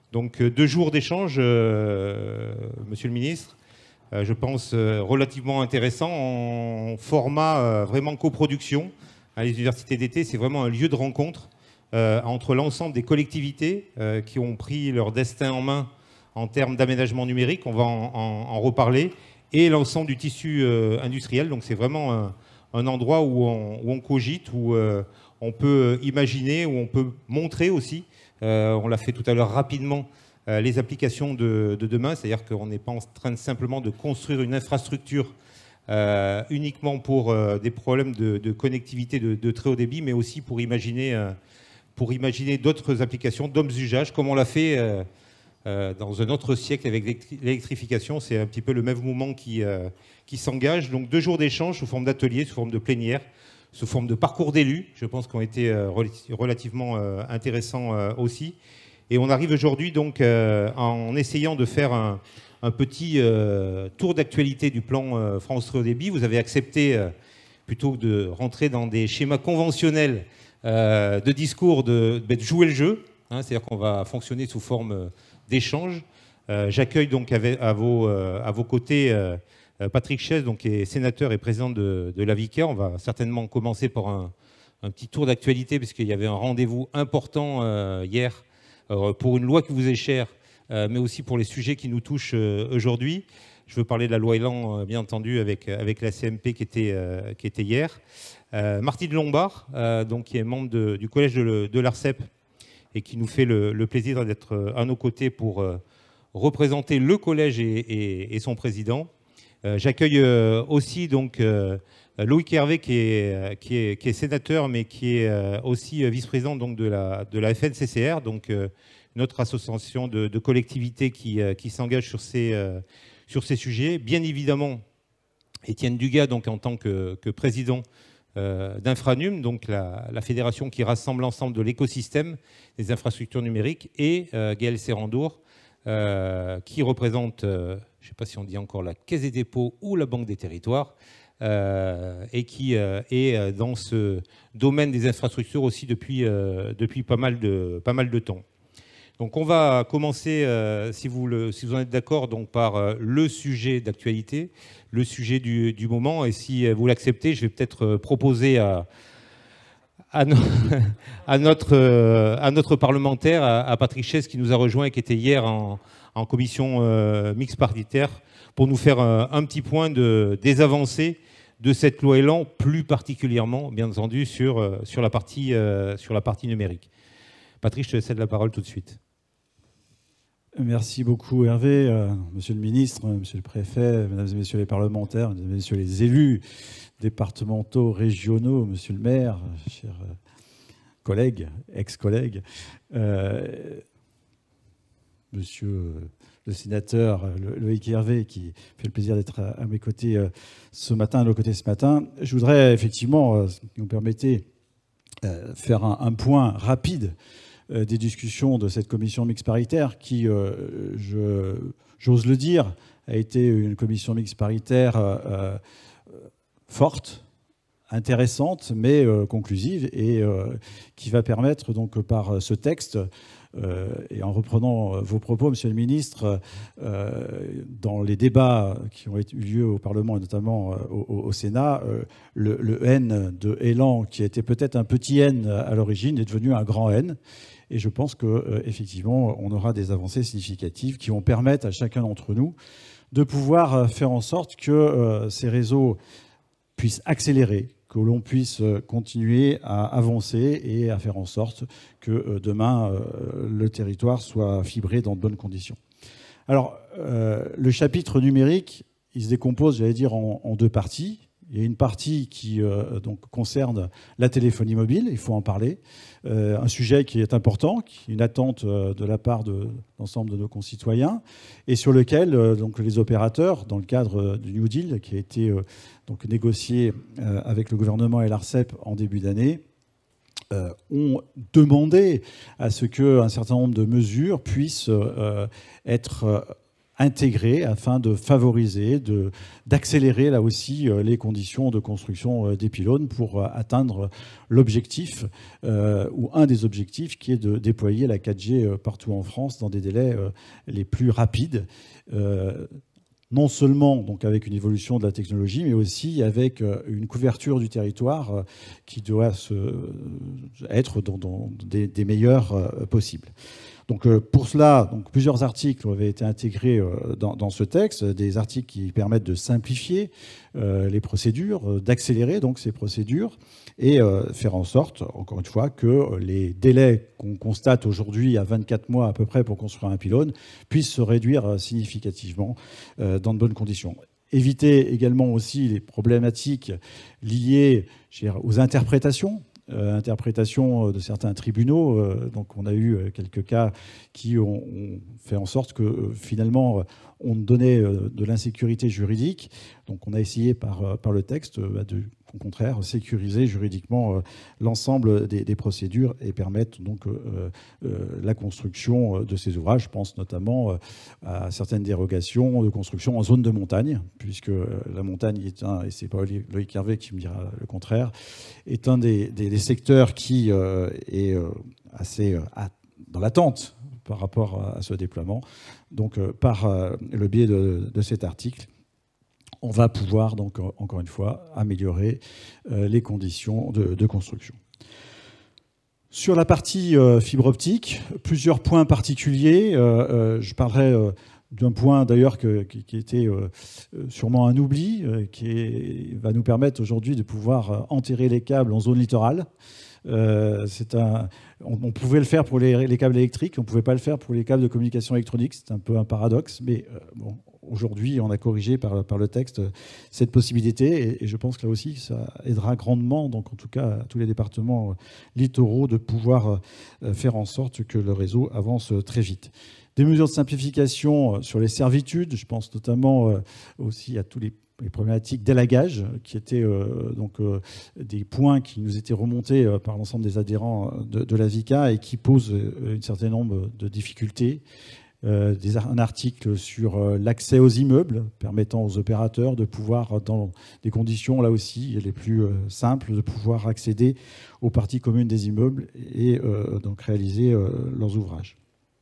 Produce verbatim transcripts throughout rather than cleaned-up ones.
Donc deux jours d'échange, euh, Monsieur le Ministre, euh, je pense euh, relativement intéressant en format euh, vraiment coproduction. À les universités d'été, c'est vraiment un lieu de rencontre euh, entre l'ensemble des collectivités euh, qui ont pris leur destin en main en termes d'aménagement numérique, on va en, en, en reparler, et l'ensemble du tissu euh, industriel. Donc c'est vraiment un, un endroit où on, où on cogite, où euh, on peut imaginer, où on peut montrer aussi. Euh, on l'a fait tout à l'heure rapidement, euh, les applications de, de demain, c'est-à-dire qu'on n'est pas en train de, simplement de construire une infrastructure euh, uniquement pour euh, des problèmes de, de connectivité de, de très haut débit, mais aussi pour imaginer, euh, pour imaginer d'autres applications, d'autres usages, comme on l'a fait euh, euh, dans un autre siècle avec l'électrification. C'est un petit peu le même mouvement qui, euh, qui s'engage. Donc deux jours d'échange sous forme d'atelier, sous forme de plénière, sous forme de parcours d'élus, je pense qu'ils ont été euh, relativement euh, intéressants euh, aussi. Et on arrive aujourd'hui donc euh, en essayant de faire un, un petit euh, tour d'actualité du plan euh, France Très Haut Débit. Vous avez accepté, euh, plutôt que de rentrer dans des schémas conventionnels euh, de discours, de, de jouer le jeu. Hein, c'est-à-dire qu'on va fonctionner sous forme d'échange. Euh, J'accueille donc à, à, vos, euh, à vos côtés euh, Patrick Chaise, donc, qui est sénateur et président de, de l'A V I C A. On va certainement commencer par un, un petit tour d'actualité, puisqu'il y avait un rendez-vous important euh, hier euh, pour une loi qui vous est chère, euh, mais aussi pour les sujets qui nous touchent euh, aujourd'hui. Je veux parler de la loi Elan, euh, bien entendu, avec, avec la C M P qui était, euh, qui était hier. Euh, Martine Lombard, euh, donc, qui est membre de, du collège de, de l'Arcep et qui nous fait le, le plaisir d'être à nos côtés pour euh, représenter le collège et, et, et son président. Euh, J'accueille euh, aussi donc, euh, Loïc Hervé, qui est, qui, est, qui est sénateur, mais qui est euh, aussi vice-président donc, de, la, de la F N C C R, donc euh, notre association de, de collectivités qui, euh, qui s'engage sur ces, euh, sur ces sujets. Bien évidemment, Étienne Dugas, donc, en tant que, que président euh, d'Infranum, donc la, la fédération qui rassemble l'ensemble de l'écosystème des infrastructures numériques, et euh, Gaël Serrandour, euh, qui représente... Euh, je ne sais pas si on dit encore la Caisse des dépôts ou la Banque des territoires, euh, et qui euh, est dans ce domaine des infrastructures aussi depuis, euh, depuis pas, mal de, pas mal de temps. Donc on va commencer, euh, si, vous le, si vous en êtes d'accord, donc par euh, le sujet d'actualité, le sujet du, du moment. Et si vous l'acceptez, je vais peut-être proposer à, à, no à, notre, euh, à notre parlementaire, à, à Patrick Chaise, qui nous a rejoint et qui était hier en... en commission euh, mixte paritaire, pour nous faire un, un petit point de, des avancées de cette loi Elan, plus particulièrement, bien entendu, sur, euh, sur, la, partie, euh, sur la partie numérique. Patrick, je te cède la parole tout de suite. Merci beaucoup, Hervé. Euh, monsieur le ministre, monsieur le préfet, mesdames et messieurs les parlementaires, mesdames et messieurs les élus départementaux, régionaux, monsieur le maire, chers euh, collègues, ex-collègues, euh, monsieur le sénateur Loïc Hervé, qui fait le plaisir d'être à mes côtés ce matin, à nos côtés ce matin. Je voudrais effectivement, si vous me permettez, faire un, un point rapide des discussions de cette commission mixte paritaire qui, j'ose le dire, a été une commission mixte paritaire euh, forte, intéressante, mais euh, conclusive, et euh, qui va permettre, donc, par ce texte, Euh, et en reprenant vos propos, monsieur le ministre, euh, dans les débats qui ont eu lieu au Parlement, et notamment euh, au, au Sénat, euh, le, le N de Elan, qui était peut-être un petit N à l'origine, est devenu un grand N. Et je pense qu'effectivement, euh, on aura des avancées significatives qui vont permettre à chacun d'entre nous de pouvoir faire en sorte que euh, ces réseaux puissent accélérer, que l'on puisse continuer à avancer et à faire en sorte que demain, le territoire soit fibré dans de bonnes conditions. Alors, euh, le chapitre numérique, il se décompose, j'allais dire, en, en deux parties. Il y a une partie qui euh, donc, concerne la téléphonie mobile, il faut en parler. Euh, un sujet qui est important, qui est une attente euh, de la part de l'ensemble de nos concitoyens, et sur lequel euh, donc, les opérateurs, dans le cadre du New Deal, qui a été euh, donc, négocié euh, avec le gouvernement et l'Arcep en début d'année, euh, ont demandé à ce qu'un certain nombre de mesures puissent euh, être intégrés afin de favoriser, de, d'accélérer là aussi les conditions de construction des pylônes pour atteindre l'objectif, euh, ou un des objectifs, qui est de déployer la quatre G partout en France dans des délais euh, les plus rapides. Euh, non seulement donc avec une évolution de la technologie, mais aussi avec une couverture du territoire qui doit se, être dans, dans des, des meilleurs euh, possibles. Donc pour cela, donc, plusieurs articles avaient été intégrés dans, dans ce texte, des articles qui permettent de simplifier euh, les procédures, d'accélérer donc ces procédures et euh, faire en sorte, encore une fois, que les délais qu'on constate aujourd'hui à vingt-quatre mois à peu près pour construire un pylône puissent se réduire significativement euh, dans de bonnes conditions. Éviter également aussi les problématiques liées je veux dire, aux interprétations. Euh, interprétation de certains tribunaux. Euh, donc on a eu quelques cas qui ont, ont fait en sorte que euh, finalement on donnait euh, de l'insécurité juridique. Donc on a essayé par, par le texte euh, de, au contraire, sécuriser juridiquement euh, l'ensemble des, des procédures et permettre donc euh, euh, la construction de ces ouvrages. Je pense notamment euh, à certaines dérogations de construction en zone de montagne, puisque euh, la montagne est un, et c'est pas Loïc Hervé qui me dira le contraire, est un des, des, des secteurs qui euh, est euh, assez euh, dans l'attente par rapport à, à ce déploiement. Donc euh, par euh, le biais de, de cet article, on va pouvoir, donc, encore une fois, améliorer euh, les conditions de, de construction. Sur la partie euh, fibre optique, plusieurs points particuliers. Euh, euh, je parlerai euh, d'un point, d'ailleurs, qui, qui était euh, sûrement un oubli, euh, qui est, va nous permettre aujourd'hui de pouvoir enterrer les câbles en zone littorale. Euh, c'est un, on, on pouvait le faire pour les, les câbles électriques, on ne pouvait pas le faire pour les câbles de communication électronique. C'est un peu un paradoxe, mais euh, bon, aujourd'hui, on a corrigé par, par le texte cette possibilité, et, et je pense que là aussi, ça aidera grandement, donc en tout cas à tous les départements littoraux, de pouvoir euh, faire en sorte que le réseau avance très vite. Des mesures de simplification sur les servitudes, je pense notamment euh, aussi à tous les les problématiques d'élagage, qui étaient euh, donc, euh, des points qui nous étaient remontés euh, par l'ensemble des adhérents de, de la VICA et qui posent euh, un certain nombre de difficultés. Euh, des, un article sur euh, l'accès aux immeubles, permettant aux opérateurs de pouvoir, dans des conditions là aussi les plus euh, simples, de pouvoir accéder aux parties communes des immeubles et euh, donc réaliser euh, leurs ouvrages.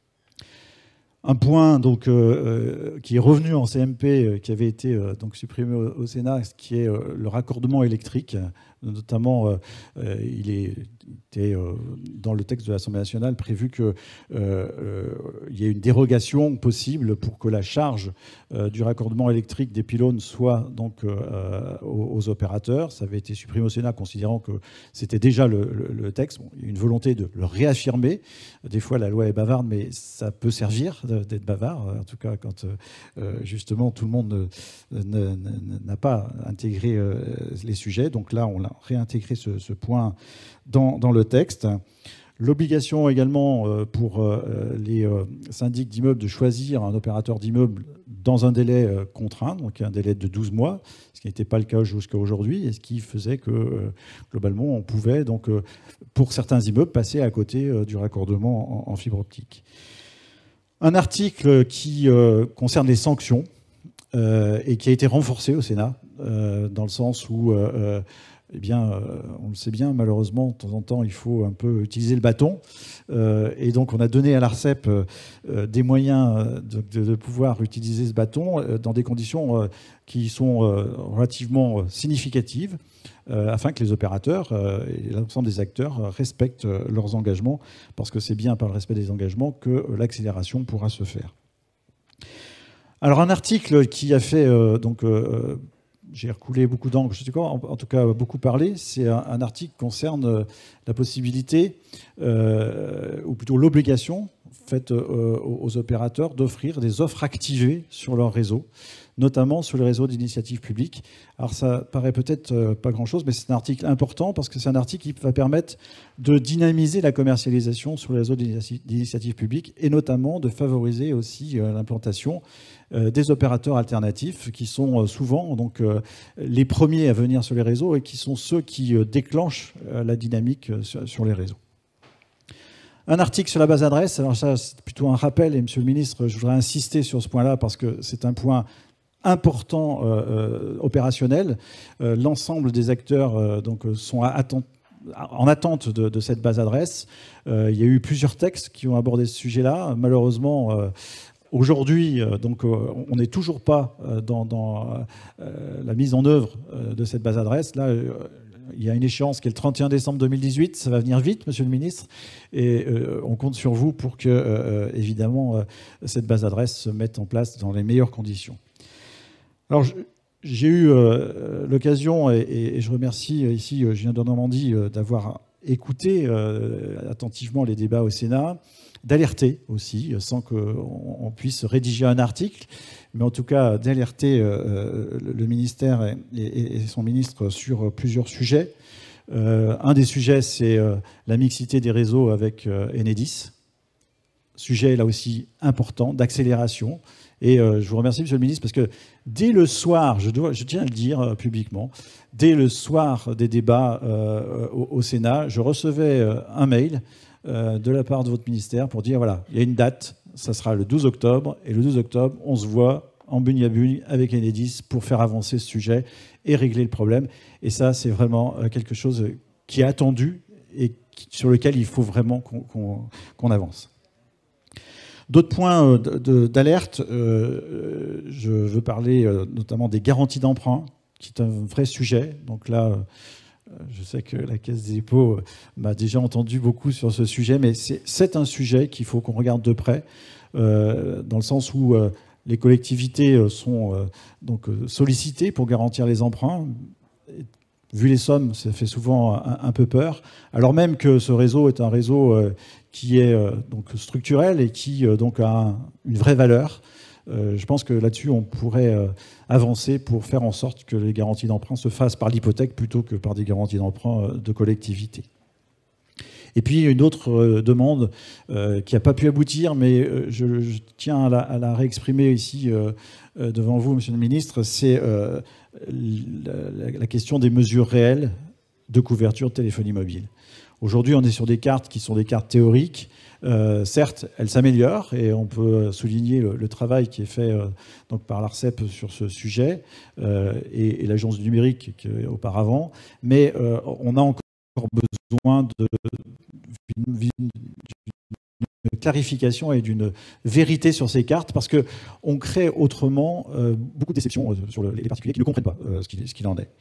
Un point donc, euh, qui est revenu en C M P, euh, qui avait été euh, donc, supprimé au, au Sénat, qui est euh, le raccordement électrique. Notamment, euh, euh, il est, était euh, dans le texte de l'Assemblée nationale prévu qu'il euh, euh, y ait une dérogation possible pour que la charge euh, du raccordement électrique des pylônes soit donc, euh, aux, aux opérateurs. Ça avait été supprimé au Sénat, considérant que c'était déjà le, le, le texte. Bon, il y a une volonté de le réaffirmer. Des fois, la loi est bavarde, mais ça peut servir d'être bavard, en tout cas quand euh, justement tout le monde n'a pas intégré euh, les sujets. Donc là, on l'a réintégrer ce, ce point dans, dans le texte. L'obligation également euh, pour euh, les euh, syndics d'immeubles de choisir un opérateur d'immeuble dans un délai euh, contraint, donc un délai de douze mois, ce qui n'était pas le cas jusqu'à aujourd'hui, et ce qui faisait que euh, globalement on pouvait, donc, euh, pour certains immeubles, passer à côté euh, du raccordement en, en fibre optique. Un article qui euh, concerne les sanctions euh, et qui a été renforcé au Sénat, euh, dans le sens où euh, eh bien, euh, on le sait bien, malheureusement, de temps en temps, il faut un peu utiliser le bâton. Euh, et donc, on a donné à l'ARCEP euh, des moyens de, de, de pouvoir utiliser ce bâton euh, dans des conditions euh, qui sont euh, relativement significatives, euh, afin que les opérateurs euh, et l'ensemble des acteurs respectent euh, leurs engagements, parce que c'est bien par le respect des engagements que euh, l'accélération pourra se faire. Alors, un article qui a fait euh, donc euh, j'ai recoulé beaucoup d'encre, je sais quoi, en, en tout cas beaucoup parlé, c'est un, un article qui concerne la possibilité, euh, ou plutôt l'obligation faite euh, aux opérateurs d'offrir des offres activées sur leur réseau, notamment sur le réseau d'initiative publique. Alors ça paraît peut-être euh, pas grand-chose, mais c'est un article important parce que c'est un article qui va permettre de dynamiser la commercialisation sur le réseau d'initiative publique et notamment de favoriser aussi euh, l'implantation euh, des opérateurs alternatifs qui sont euh, souvent donc, euh, les premiers à venir sur les réseaux et qui sont ceux qui euh, déclenchent euh, la dynamique euh, sur, sur les réseaux. Un article sur la base adresse, alors ça c'est plutôt un rappel, et Monsieur le Ministre, je voudrais insister sur ce point-là parce que c'est un point important euh, euh, opérationnel. Euh, L'ensemble des acteurs euh, donc, sont attente, en attente de, de cette base adresse. Euh, il y a eu plusieurs textes qui ont abordé ce sujet-là. Malheureusement, euh, aujourd'hui, euh, donc, euh, on n'est toujours pas euh, dans, dans euh, la mise en œuvre euh, de cette base adresse. Là, euh, il y a une échéance qui est le trente et un décembre deux mille dix-huit. Ça va venir vite, Monsieur le Ministre. Et euh, on compte sur vous pour que, euh, évidemment, euh, cette base adresse se mette en place dans les meilleures conditions. Alors, j'ai eu euh, l'occasion, et, et je remercie ici Julien Denormandie euh, d'avoir écouté euh, attentivement les débats au Sénat, d'alerter aussi, sans qu'on puisse rédiger un article, mais en tout cas d'alerter euh, le ministère et, et, et son ministre sur plusieurs sujets. Euh, un des sujets, c'est euh, la mixité des réseaux avec euh, Enedis. Sujet là aussi important, d'accélération. Et euh, je vous remercie, Monsieur le Ministre, parce que dès le soir, je, dois, je tiens à le dire euh, publiquement, dès le soir des débats euh, au, au Sénat, je recevais euh, un mail euh, de la part de votre ministère pour dire, voilà, il y a une date, ça sera le douze octobre, et le douze octobre, on se voit en bugne à bugne avec Enedis pour faire avancer ce sujet et régler le problème. Et ça, c'est vraiment quelque chose qui est attendu et qui, sur lequel il faut vraiment qu'on qu'on, qu'on avance. D'autres points d'alerte, euh, je veux parler notamment des garanties d'emprunt, qui est un vrai sujet. Donc là, je sais que la Caisse des dépôts m'a déjà entendu beaucoup sur ce sujet, mais c'est un sujet qu'il faut qu'on regarde de près, euh, dans le sens où euh, les collectivités sont euh, donc sollicitées pour garantir les emprunts. Vu les sommes, ça fait souvent un, un peu peur, alors même que ce réseau est un réseau euh, qui est euh, donc structurel et qui euh, donc a un, une vraie valeur. Euh, je pense que là-dessus, on pourrait euh, avancer pour faire en sorte que les garanties d'emprunt se fassent par l'hypothèque plutôt que par des garanties d'emprunt euh, de collectivité. Et puis une autre euh, demande euh, qui n'a pas pu aboutir, mais euh, je, je tiens à la, à la réexprimer ici euh, euh, devant vous, Monsieur le Ministre, c'est euh, la, la question des mesures réelles de couverture de téléphonie mobile. Aujourd'hui, on est sur des cartes qui sont des cartes théoriques. Euh, certes, elles s'améliorent et on peut souligner le, le travail qui est fait euh, donc par l'ARCEP sur ce sujet euh, et, et l'Agence du numérique auparavant, mais euh, on a encore besoin d'une clarification et d'une vérité sur ces cartes, parce qu'on crée autrement euh, beaucoup de déceptions sur le, les particuliers qui ne comprennent pas euh, ce qu'il ce qu'il en est.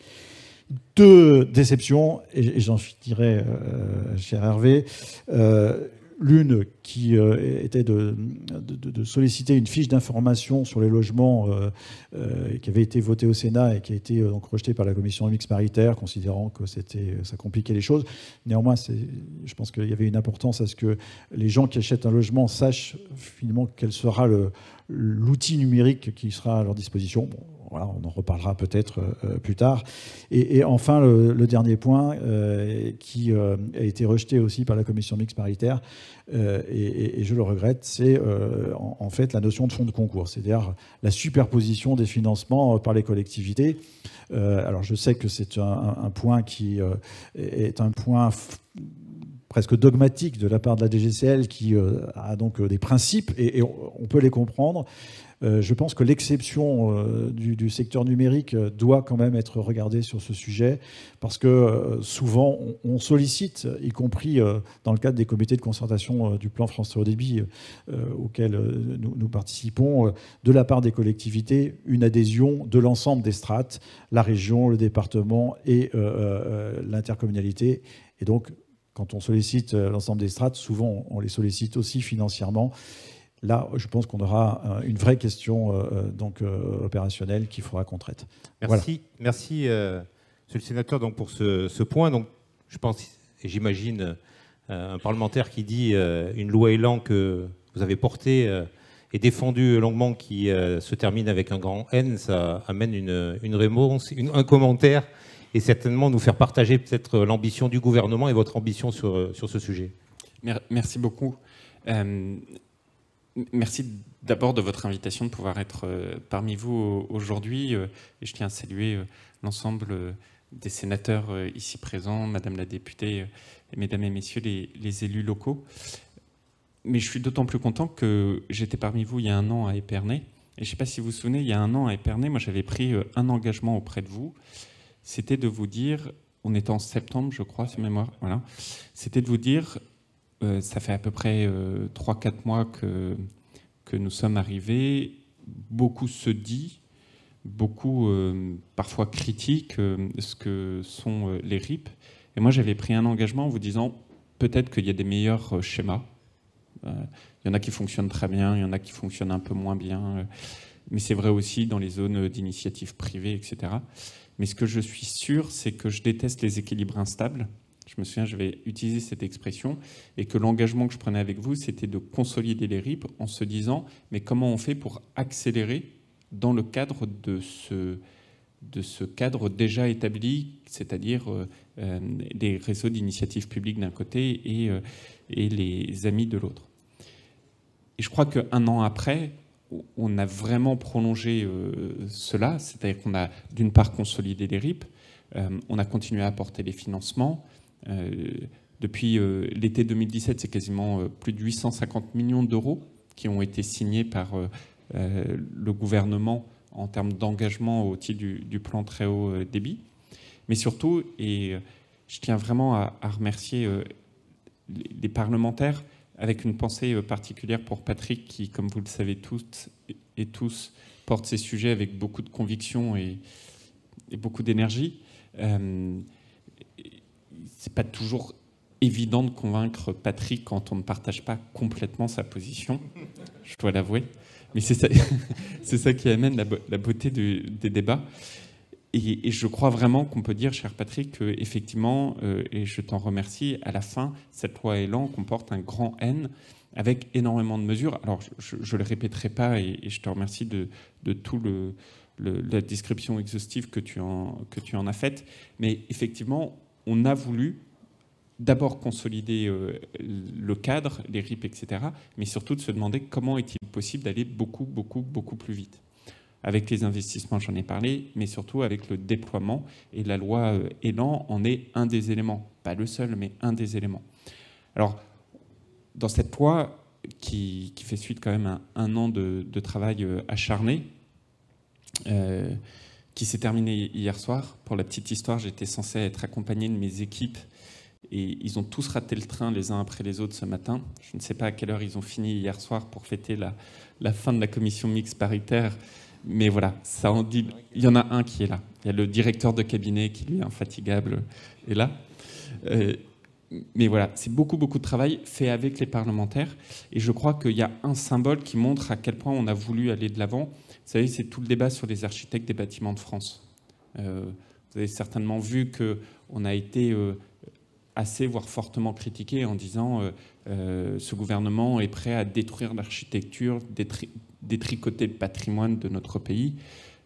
Deux déceptions, et, et j'en finirai, euh, cher Hervé. Euh, L'une qui euh, était de, de, de solliciter une fiche d'information sur les logements euh, euh, qui avait été votée au Sénat et qui a été euh, donc rejetée par la commission mixte paritaire, considérant que c'était, ça compliquait les choses. Néanmoins, je pense qu'il y avait une importance à ce que les gens qui achètent un logement sachent finalement quel sera l'outil numérique qui sera à leur disposition. Bon, voilà, on en reparlera peut-être euh, plus tard. Et, et enfin, le, le dernier point euh, qui euh, a été rejeté aussi par la commission mixte paritaire, euh, et, et je le regrette, c'est euh, en, en fait la notion de fonds de concours, c'est-à-dire la superposition des financements par les collectivités. Euh, alors je sais que c'est un, un point qui euh, est un point presque dogmatique de la part de la D G C L, qui euh, a donc des principes, et, et on peut les comprendre. Euh, je pense que l'exception euh, du, du secteur numérique doit quand même être regardée sur ce sujet, parce que euh, souvent on, on sollicite, y compris euh, dans le cadre des comités de concertation euh, du plan France Très Haut Débit euh, auxquels euh, nous, nous participons, euh, de la part des collectivités, une adhésion de l'ensemble des strates, la région, le département et euh, euh, l'intercommunalité. Et donc, quand on sollicite l'ensemble des strates, souvent on les sollicite aussi financièrement. Là, je pense qu'on aura une vraie question euh, donc, euh, opérationnelle qu'il faudra qu'on traite. Merci, voilà. Merci euh, Monsieur le Sénateur, donc, pour ce, ce point. Donc, je pense, et j'imagine, euh, un parlementaire qui dit euh, une loi Elan que vous avez portée euh, et défendue longuement, qui euh, se termine avec un grand N, ça amène une, une réponse, une, un commentaire, et certainement nous faire partager peut-être l'ambition du gouvernement et votre ambition sur, sur ce sujet. Merci beaucoup. Euh, Merci d'abord de votre invitation de pouvoir être parmi vous aujourd'hui. Et je tiens à saluer l'ensemble des sénateurs ici présents, Madame la députée, et Mesdames et Messieurs les, les élus locaux. mais je suis d'autant plus content que j'étais parmi vous il y a un an à Épernay. Et je ne sais pas si vous vous souvenez, il y a un an à Épernay, moi j'avais pris un engagement auprès de vous. C'était de vous dire, on était en septembre, je crois, ce mémoire, voilà. C'était de vous dire, euh, ça fait à peu près euh, trois quatre mois que, que nous sommes arrivés, beaucoup se dit, beaucoup euh, parfois critiquent euh, ce que sont euh, les R I P. Et moi j'avais pris un engagement en vous disant, peut-être qu'il y a des meilleurs euh, schémas. Il euh, y en a qui fonctionnent très bien, il y en a qui fonctionnent un peu moins bien. Euh, mais c'est vrai aussi dans les zones d'initiative privée, et cetera. Mais ce que je suis sûr, c'est que je déteste les équilibres instables. Je me souviens, j'avais utilisé cette expression, et que l'engagement que je prenais avec vous, c'était de consolider les R I P en se disant, mais comment on fait pour accélérer dans le cadre de ce, de ce cadre déjà établi, c'est-à-dire euh, euh, les réseaux d'initiative publique d'un côté et, euh, et les amis de l'autre. Et je crois qu'un an après, on a vraiment prolongé euh, cela, c'est-à-dire qu'on a d'une part consolidé les R I P, euh, on a continué à apporter les financements. Euh, depuis euh, l'été deux mille dix-sept, c'est quasiment euh, plus de huit cent cinquante millions d'euros qui ont été signés par euh, euh, le gouvernement en termes d'engagement au titre du, du plan très haut débit. Mais surtout, et je tiens vraiment à, à remercier euh, les, les parlementaires, avec une pensée particulière pour Patrick, qui, comme vous le savez toutes et tous, porte ces sujets avec beaucoup de conviction et, et beaucoup d'énergie. Euh, c'est pas toujours évident de convaincre Patrick quand on ne partage pas complètement sa position, je dois l'avouer. Mais c'est ça, c'est ça qui amène la, la beauté du, des débats. Et, et je crois vraiment qu'on peut dire, cher Patrick, qu'effectivement, euh, et je t'en remercie, à la fin, cette loi Elan comporte un grand N avec énormément de mesures. Alors, je ne le répéterai pas et, et je te remercie de, de tout le, le, la description exhaustive que tu, en, que tu en as faite. Mais effectivement, on a voulu d'abord consolider euh, le cadre, les R I P, et cetera, mais surtout de se demander comment est-il possible d'aller beaucoup, beaucoup, beaucoup plus vite. Avec les investissements, j'en ai parlé, mais surtout avec le déploiement. Et la loi Elan en est un des éléments. Pas le seul, mais un des éléments. Alors, dans cette loi, qui, qui fait suite quand même à un an de, de travail acharné, euh, qui s'est terminé hier soir. Pour la petite histoire, j'étais censé être accompagné de mes équipes et ils ont tous raté le train les uns après les autres ce matin. Je ne sais pas à quelle heure ils ont fini hier soir pour fêter la, la fin de la commission mixte paritaire. Mais voilà, ça en dit. Il y en a un qui est là. Il y a le directeur de cabinet qui, lui, est infatigable, est là. Euh, mais voilà, c'est beaucoup, beaucoup de travail fait avec les parlementaires. Et je crois qu'il y a un symbole qui montre à quel point on a voulu aller de l'avant. Vous savez, c'est tout le débat sur les architectes des bâtiments de France. Euh, vous avez certainement vu qu'on a été euh, assez, voire fortement critiqué en disant euh, euh, ce gouvernement est prêt à détruire l'architecture, détruire détricoter le patrimoine de notre pays.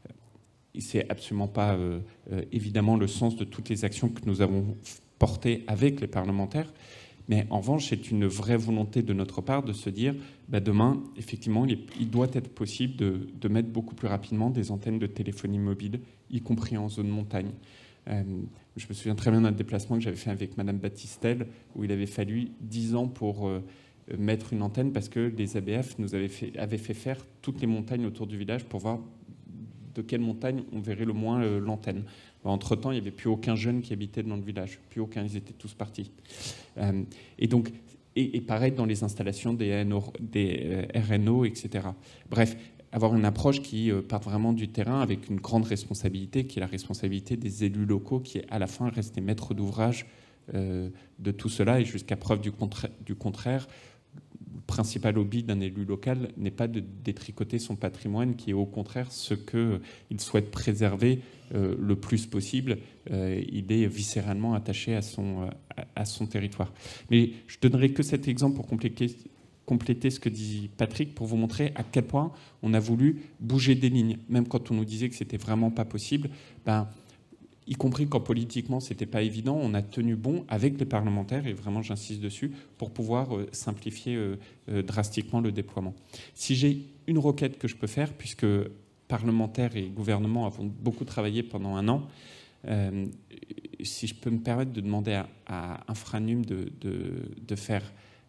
C'est absolument pas euh, euh, évidemment le sens de toutes les actions que nous avons portées avec les parlementaires, mais en revanche, c'est une vraie volonté de notre part de se dire, bah, demain, effectivement, il, est, il doit être possible de, de mettre beaucoup plus rapidement des antennes de téléphonie mobile, y compris en zone montagne. Euh, je me souviens très bien d'un déplacement que j'avais fait avec Madame Battistel, où il avait fallu dix ans pour euh, mettre une antenne parce que les A B F nous avaient fait, avaient fait faire toutes les montagnes autour du village pour voir de quelle montagne on verrait le moins euh, l'antenne. Entre-temps, il n'y avait plus aucun jeune qui habitait dans le village. Plus aucun, ils étaient tous partis. Euh, et donc, et, et pareil dans les installations des, N O, des euh, R N O, et cetera. Bref, avoir une approche qui euh, part vraiment du terrain avec une grande responsabilité, qui est la responsabilité des élus locaux, qui est à la fin rester maître d'ouvrage euh, de tout cela. Et jusqu'à preuve du, contra du contraire, le principal hobby d'un élu local n'est pas de détricoter son patrimoine, qui est au contraire ce qu'il souhaite préserver euh, le plus possible. Euh, il est viscéralement attaché à son, à, à son territoire. Mais je donnerai que cet exemple pour compléter, compléter ce que dit Patrick, pour vous montrer à quel point on a voulu bouger des lignes. Même quand on nous disait que c'était vraiment pas possible, ben, y compris quand politiquement c'était pas évident, on a tenu bon avec les parlementaires, et vraiment j'insiste dessus, pour pouvoir euh, simplifier euh, euh, drastiquement le déploiement. Si j'ai une requête que je peux faire, puisque parlementaires et gouvernement avons beaucoup travaillé pendant un an, euh, si je peux me permettre de demander à, à Infranum de, de, de faire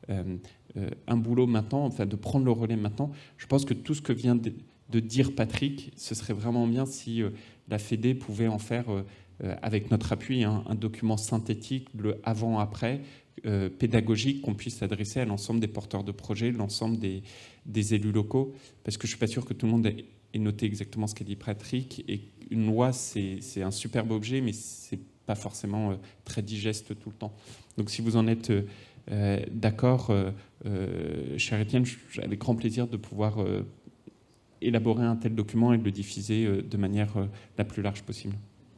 euh, euh, un boulot maintenant, enfin de prendre le relais maintenant. Je pense que tout ce que vient de, de dire Patrick, ce serait vraiment bien si euh, la Fédé pouvait en faire, euh, euh, avec notre appui, hein, un document synthétique, le avant-après, euh, pédagogique, qu'on puisse s'adresser à l'ensemble des porteurs de projets, l'ensemble des, des élus locaux, parce que je ne suis pas sûr que tout le monde ait, ait noté exactement ce qu'a dit Patrick, et une loi, c'est un superbe objet, mais c'est pas forcément euh, très digeste tout le temps. Donc si vous en êtes euh, d'accord, euh, euh, cher Étienne, j'ai avec grand plaisir de pouvoir euh, élaborer un tel document et de le diffuser euh, de manière euh, la plus large possible.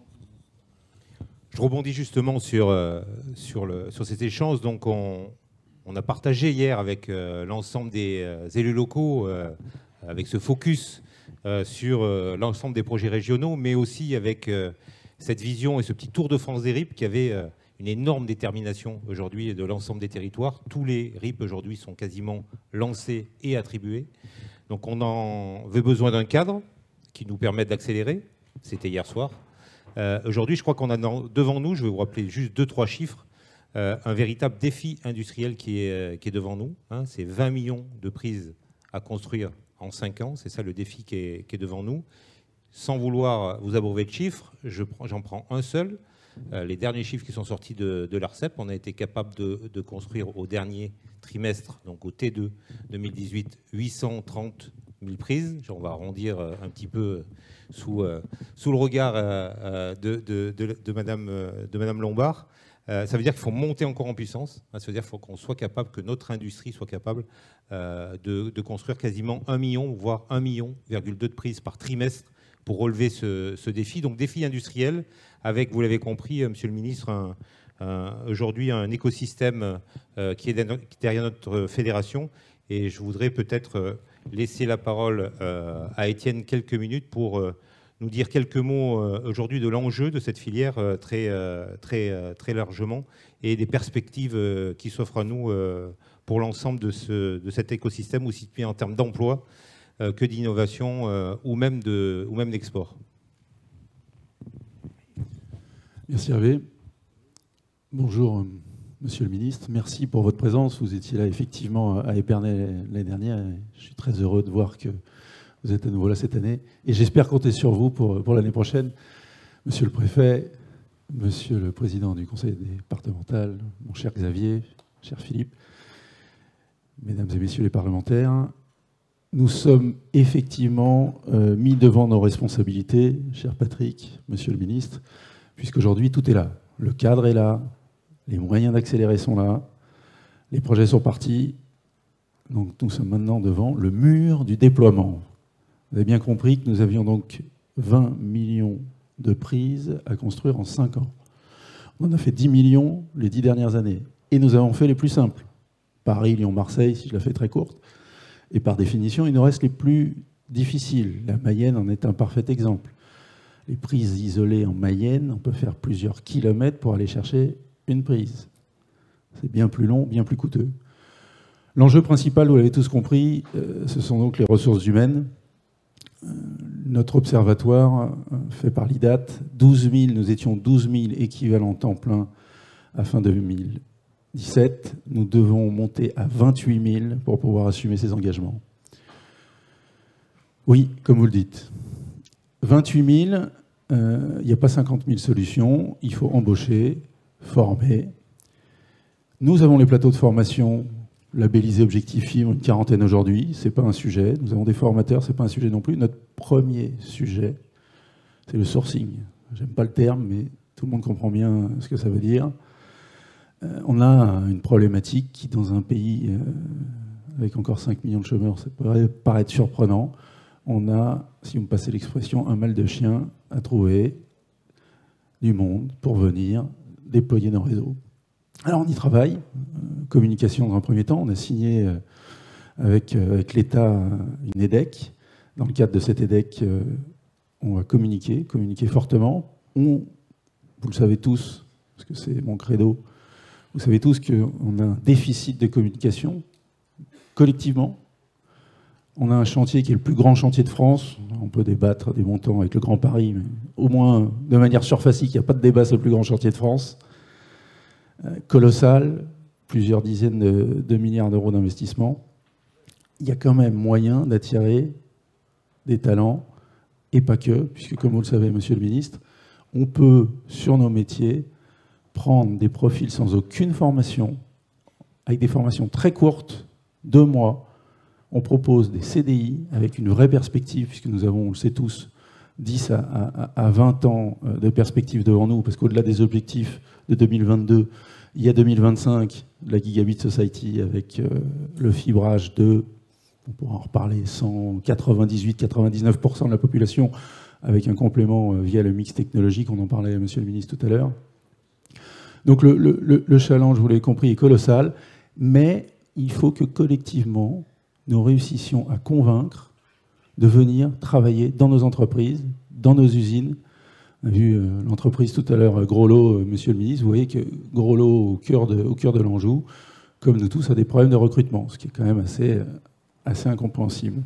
Je rebondis justement sur, euh, sur, le, sur cet échange. Donc on, on a partagé hier avec euh, l'ensemble des euh, élus locaux, euh, avec ce focus euh, sur euh, l'ensemble des projets régionaux, mais aussi avec euh, cette vision et ce petit tour de France des R I P qui avait euh, une énorme détermination aujourd'hui de l'ensemble des territoires. Tous les R I P aujourd'hui sont quasiment lancés et attribués. Donc on en veut besoin d'un cadre qui nous permette d'accélérer. C'était hier soir. Euh, aujourd'hui, je crois qu'on a dans, devant nous, je vais vous rappeler juste deux, trois chiffres, euh, un véritable défi industriel qui est, euh, qui est devant nous. Hein, c'est vingt millions de prises à construire en cinq ans. C'est ça le défi qui est, qui est devant nous. Sans vouloir vous abreuver de chiffres, j'en prends, prends un seul. Euh, les derniers chiffres qui sont sortis de, de l'ARCEP, on a été capable de, de construire au dernier trimestre, donc au T deux deux mille dix-huit, huit cent trente mille prises. On va arrondir un petit peu sous, euh, sous le regard euh, de, de, de, de, Madame, de Madame Lombard. Euh, ça veut dire qu'il faut monter encore en puissance. Ça veut dire qu'il faut qu'on soit capable, que notre industrie soit capable euh, de, de construire quasiment un million, voire un million, virgule deux de prises par trimestre pour relever ce, ce défi. Donc défi industriel avec, vous l'avez compris, Monsieur le Ministre, un, un, aujourd'hui un écosystème euh, qui est derrière notre fédération. Et je voudrais peut-être laisser la parole euh, à Étienne quelques minutes pour euh, nous dire quelques mots euh, aujourd'hui de l'enjeu de cette filière euh, très, euh, très, euh, très largement et des perspectives euh, qui s'offrent à nous euh, pour l'ensemble de, ce, de cet écosystème, aussi bien en termes d'emploi euh, que d'innovation euh, ou même de, ou même d'export. Merci Hervé. Bonjour Monsieur le Ministre, merci pour votre présence. Vous étiez là effectivement à Épernay l'année dernière. Je suis très heureux de voir que vous êtes à nouveau là cette année. Et j'espère compter sur vous pour, pour l'année prochaine. Monsieur le Préfet, Monsieur le Président du Conseil départemental, mon cher Xavier, cher Philippe, Mesdames et Messieurs les parlementaires, nous sommes effectivement euh, mis devant nos responsabilités, cher Patrick, Monsieur le Ministre, puisqu'aujourd'hui tout est là. Le cadre est là. Les moyens d'accélérer sont là, les projets sont partis, donc nous sommes maintenant devant le mur du déploiement. Vous avez bien compris que nous avions donc vingt millions de prises à construire en cinq ans. On en a fait dix millions les dix dernières années, et nous avons fait les plus simples. Paris, Lyon, Marseille, si je la fais très courte, et par définition, il nous reste les plus difficiles. La Mayenne en est un parfait exemple. Les prises isolées en Mayenne, on peut faire plusieurs kilomètres pour aller chercher une prise. C'est bien plus long, bien plus coûteux. L'enjeu principal, vous l'avez tous compris, euh, ce sont donc les ressources humaines. Euh, notre observatoire euh, fait par l'I D A T, douze mille, nous étions douze mille équivalents temps plein à fin deux mille dix-sept. Nous devons monter à vingt-huit mille pour pouvoir assumer ces engagements. Oui, comme vous le dites. vingt-huit mille, il euh, n'y a pas cinquante mille solutions, il faut embaucher, former. Nous avons les plateaux de formation labellisés Objectif Fibre, une quarantaine aujourd'hui, ce n'est pas un sujet. Nous avons des formateurs, ce n'est pas un sujet non plus. Notre premier sujet, c'est le sourcing. J'aime pas le terme, mais tout le monde comprend bien ce que ça veut dire. Euh, on a une problématique qui, dans un pays euh, avec encore cinq millions de chômeurs, ça pourrait paraître surprenant. On a, si vous me passez l'expression, un mal de chien à trouver du monde pour venir déployer nos réseaux. Alors on y travaille, euh, communication dans un premier temps, on a signé euh, avec, euh, avec l'État une EDEC. Dans le cadre de cette EDEC, euh, on va communiquer, communiquer fortement. On, vous le savez tous, parce que c'est mon credo, vous savez tous qu'on a un déficit de communication, collectivement. On a un chantier qui est le plus grand chantier de France. On peut débattre des montants avec le Grand Paris, mais au moins, de manière surfacique, il n'y a pas de débat, c'est le plus grand chantier de France. Euh, colossal, plusieurs dizaines de, de milliards d'euros d'investissement, il y a quand même moyen d'attirer des talents, et pas que, puisque comme vous le savez, monsieur le ministre, on peut, sur nos métiers, prendre des profils sans aucune formation, avec des formations très courtes, deux mois. On propose des C D I avec une vraie perspective, puisque nous avons, on le sait tous, dix à vingt ans de perspective devant nous, parce qu'au-delà des objectifs de deux mille vingt-deux, il y a deux mille vingt-cinq, la Gigabit Society avec le fibrage de, on pourra en reparler, cent quatre-vingt-dix-huit à quatre-vingt-dix-neuf pour cent de la population, avec un complément via le mix technologique, on en parlait à monsieur le ministre tout à l'heure. Donc le, le, le challenge, vous l'avez compris, est colossal, mais il faut que collectivement, nous réussissions à convaincre de venir travailler dans nos entreprises, dans nos usines. On a vu euh, l'entreprise tout à l'heure, Gros Lot, euh, monsieur le ministre, vous voyez que Gros Lot, au cœur de, au cœur de l'Anjou, comme nous tous, a des problèmes de recrutement, ce qui est quand même assez, euh, assez incompréhensible.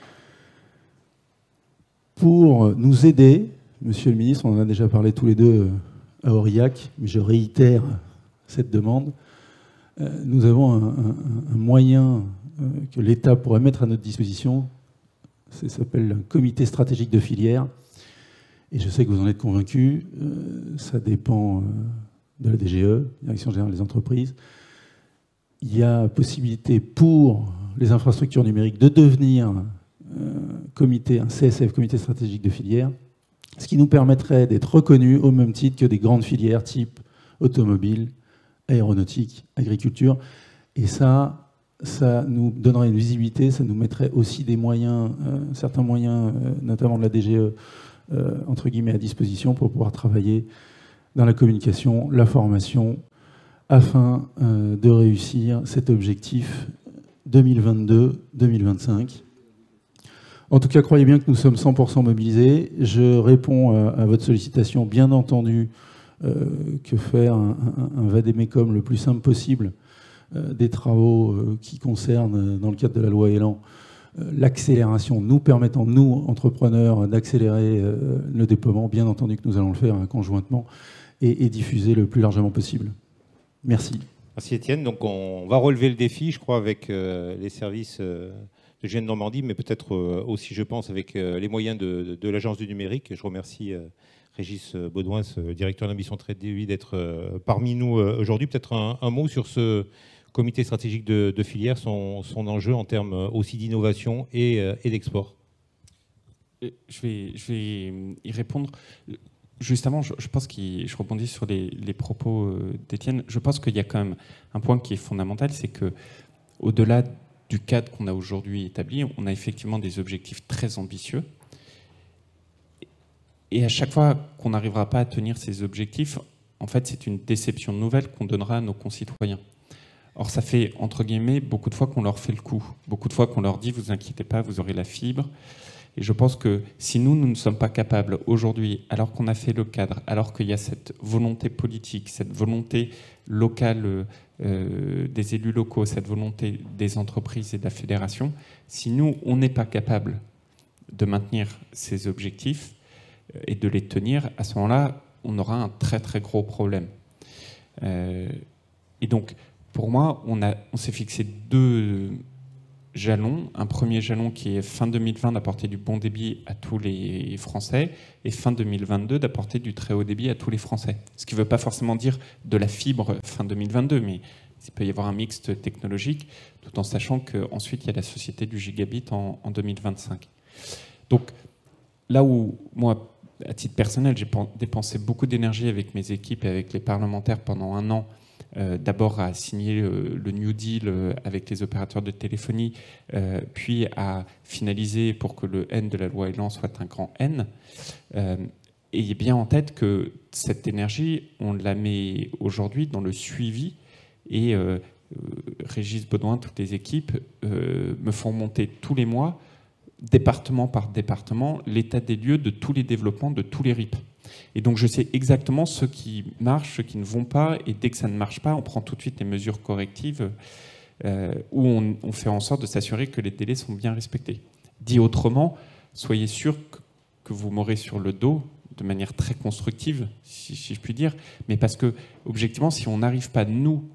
Pour nous aider, monsieur le ministre, on en a déjà parlé tous les deux euh, à Aurillac, mais je réitère cette demande, euh, nous avons un, un, un moyen euh, que l'État pourrait mettre à notre disposition. Ça s'appelle un comité stratégique de filière. Et je sais que vous en êtes convaincus. Euh, ça dépend euh, de la D G E, Direction Générale des Entreprises. Il y a possibilité pour les infrastructures numériques de devenir euh, comité, un C S F, comité stratégique de filière, ce qui nous permettrait d'être reconnus au même titre que des grandes filières type automobile, aéronautique, agriculture. Et ça... ça nous donnerait une visibilité, ça nous mettrait aussi des moyens, euh, certains moyens, euh, notamment de la D G E, euh, entre guillemets, à disposition pour pouvoir travailler dans la communication, la formation, afin euh, de réussir cet objectif deux mille vingt-deux deux mille vingt-cinq. En tout cas, croyez bien que nous sommes cent pour cent mobilisés. Je réponds à, à votre sollicitation, bien entendu, euh, que faire un, un, un vadémécum le plus simple possible des travaux qui concernent, dans le cadre de la loi Elan, l'accélération, nous permettant, nous, entrepreneurs, d'accélérer le déploiement. Bien entendu que nous allons le faire hein, conjointement et, et diffuser le plus largement possible. Merci. Merci Étienne. Donc on va relever le défi, je crois, avec euh, les services euh, de G N Normandie, mais peut-être euh, aussi, je pense, avec euh, les moyens de, de, de l'Agence du numérique. Je remercie euh, Régis Baudouin, directeur d'ambition Trade D U I, d'être euh, parmi nous euh, aujourd'hui. Peut-être un, un mot sur ce comité stratégique de, de filière, son, son enjeu en termes aussi d'innovation et, et d'export. Je vais, je vais y répondre. Juste avant, je, je pense que je rebondis sur les, les propos d'Étienne. Je pense qu'il y a quand même un point qui est fondamental, c'est qu'au-delà du cadre qu'on a aujourd'hui établi, on a effectivement des objectifs très ambitieux. Et à chaque fois qu'on n'arrivera pas à tenir ces objectifs, en fait, c'est une déception nouvelle qu'on donnera à nos concitoyens. Or, ça fait, entre guillemets, beaucoup de fois qu'on leur fait le coup. Beaucoup de fois qu'on leur dit « vous inquiétez pas, vous aurez la fibre ». Et je pense que si nous, nous ne sommes pas capables aujourd'hui, alors qu'on a fait le cadre, alors qu'il y a cette volonté politique, cette volonté locale euh, des élus locaux, cette volonté des entreprises et de la fédération, si nous, on n'est pas capable de maintenir ces objectifs et de les tenir, à ce moment-là, on aura un très très gros problème. Euh, et donc, pour moi, on, a, on s'est fixé deux jalons. Un premier jalon qui est fin deux mille vingt d'apporter du bon débit à tous les Français et fin deux mille vingt-deux d'apporter du très haut débit à tous les Français. Ce qui ne veut pas forcément dire de la fibre fin deux mille vingt-deux, mais il peut y avoir un mixte technologique, tout en sachant qu'ensuite il y a la société du gigabit en, en deux mille vingt-cinq. Donc là où moi, à titre personnel, j'ai dépensé beaucoup d'énergie avec mes équipes et avec les parlementaires pendant un an, Euh, d'abord à signer euh, le New Deal euh, avec les opérateurs de téléphonie, euh, puis à finaliser pour que le N de la loi Elan soit un grand N. Euh, ayez bien en tête que cette énergie, on la met aujourd'hui dans le suivi et euh, euh, Régis Baudouin, toutes les équipes euh, me font monter tous les mois, département par département, l'état des lieux de tous les développements de tous les R I P. Et donc je sais exactement ceux qui marchent, ceux qui ne vont pas, et dès que ça ne marche pas, on prend tout de suite les mesures correctives euh, où on, on fait en sorte de s'assurer que les délais sont bien respectés. Dit autrement, soyez sûr que, que vous m'aurez sur le dos de manière très constructive, si, si je puis dire, mais parce que, objectivement, si on n'arrive pas, nous,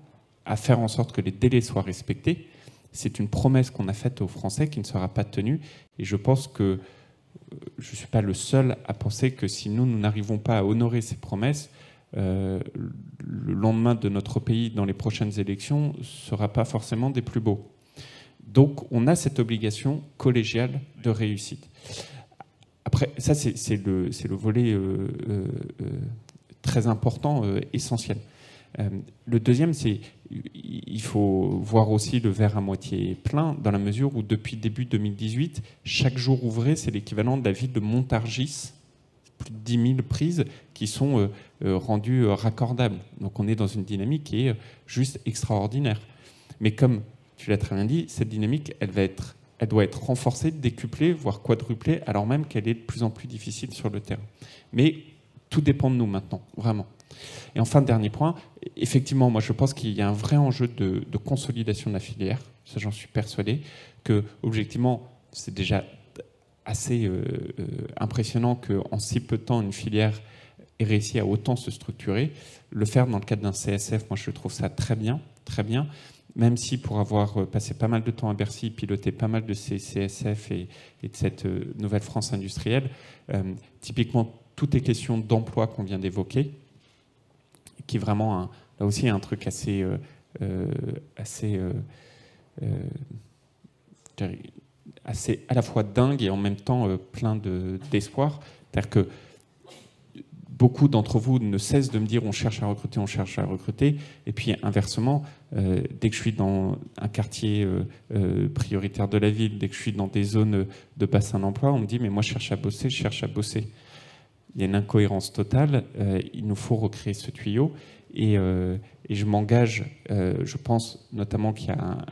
à faire en sorte que les délais soient respectés. C'est une promesse qu'on a faite aux Français qui ne sera pas tenue. Et je pense que je ne suis pas le seul à penser que si nous, nous n'arrivons pas à honorer ces promesses, euh, le lendemain de notre pays dans les prochaines élections ne sera pas forcément des plus beaux. Donc on a cette obligation collégiale de réussite. Après, ça c'est le, le volet euh, euh, très important, euh, essentiel. Euh, le deuxième, c'est il faut voir aussi le verre à moitié plein, dans la mesure où depuis début deux mille dix-huit, chaque jour ouvré, c'est l'équivalent de la ville de Montargis, plus de dix mille prises qui sont euh, euh, rendues euh, raccordables. Donc on est dans une dynamique qui est juste extraordinaire. Mais comme tu l'as très bien dit, cette dynamique, elle, va être, elle doit être renforcée, décuplée, voire quadruplée, alors même qu'elle est de plus en plus difficile sur le terrain. Mais tout dépend de nous maintenant, vraiment. Et enfin, dernier point, effectivement, moi je pense qu'il y a un vrai enjeu de, de consolidation de la filière. Ça, j'en suis persuadé, que objectivement, c'est déjà assez euh, euh, impressionnant qu'en si peu de temps, une filière ait réussi à autant se structurer. Le faire dans le cadre d'un C S F, moi je trouve ça très bien, très bien. Même si pour avoir passé pas mal de temps à Bercy, piloté pas mal de ces C S F et, et de cette euh, nouvelle France industrielle, euh, typiquement, toutes les questions d'emploi qu'on vient d'évoquer, qui est vraiment, un, là aussi, un truc assez, euh, euh, assez, euh, euh, assez à la fois dingue et en même temps euh, plein d'espoir. C'est-à-dire que beaucoup d'entre vous ne cessent de me dire on cherche à recruter, on cherche à recruter. Et puis inversement, euh, dès que je suis dans un quartier euh, euh, prioritaire de la ville, dès que je suis dans des zones de bassin d'emploi, on me dit mais moi je cherche à bosser, je cherche à bosser. Il y a une incohérence totale, euh, il nous faut recréer ce tuyau. Et, euh, et je m'engage, euh, je pense notamment qu'il y a un,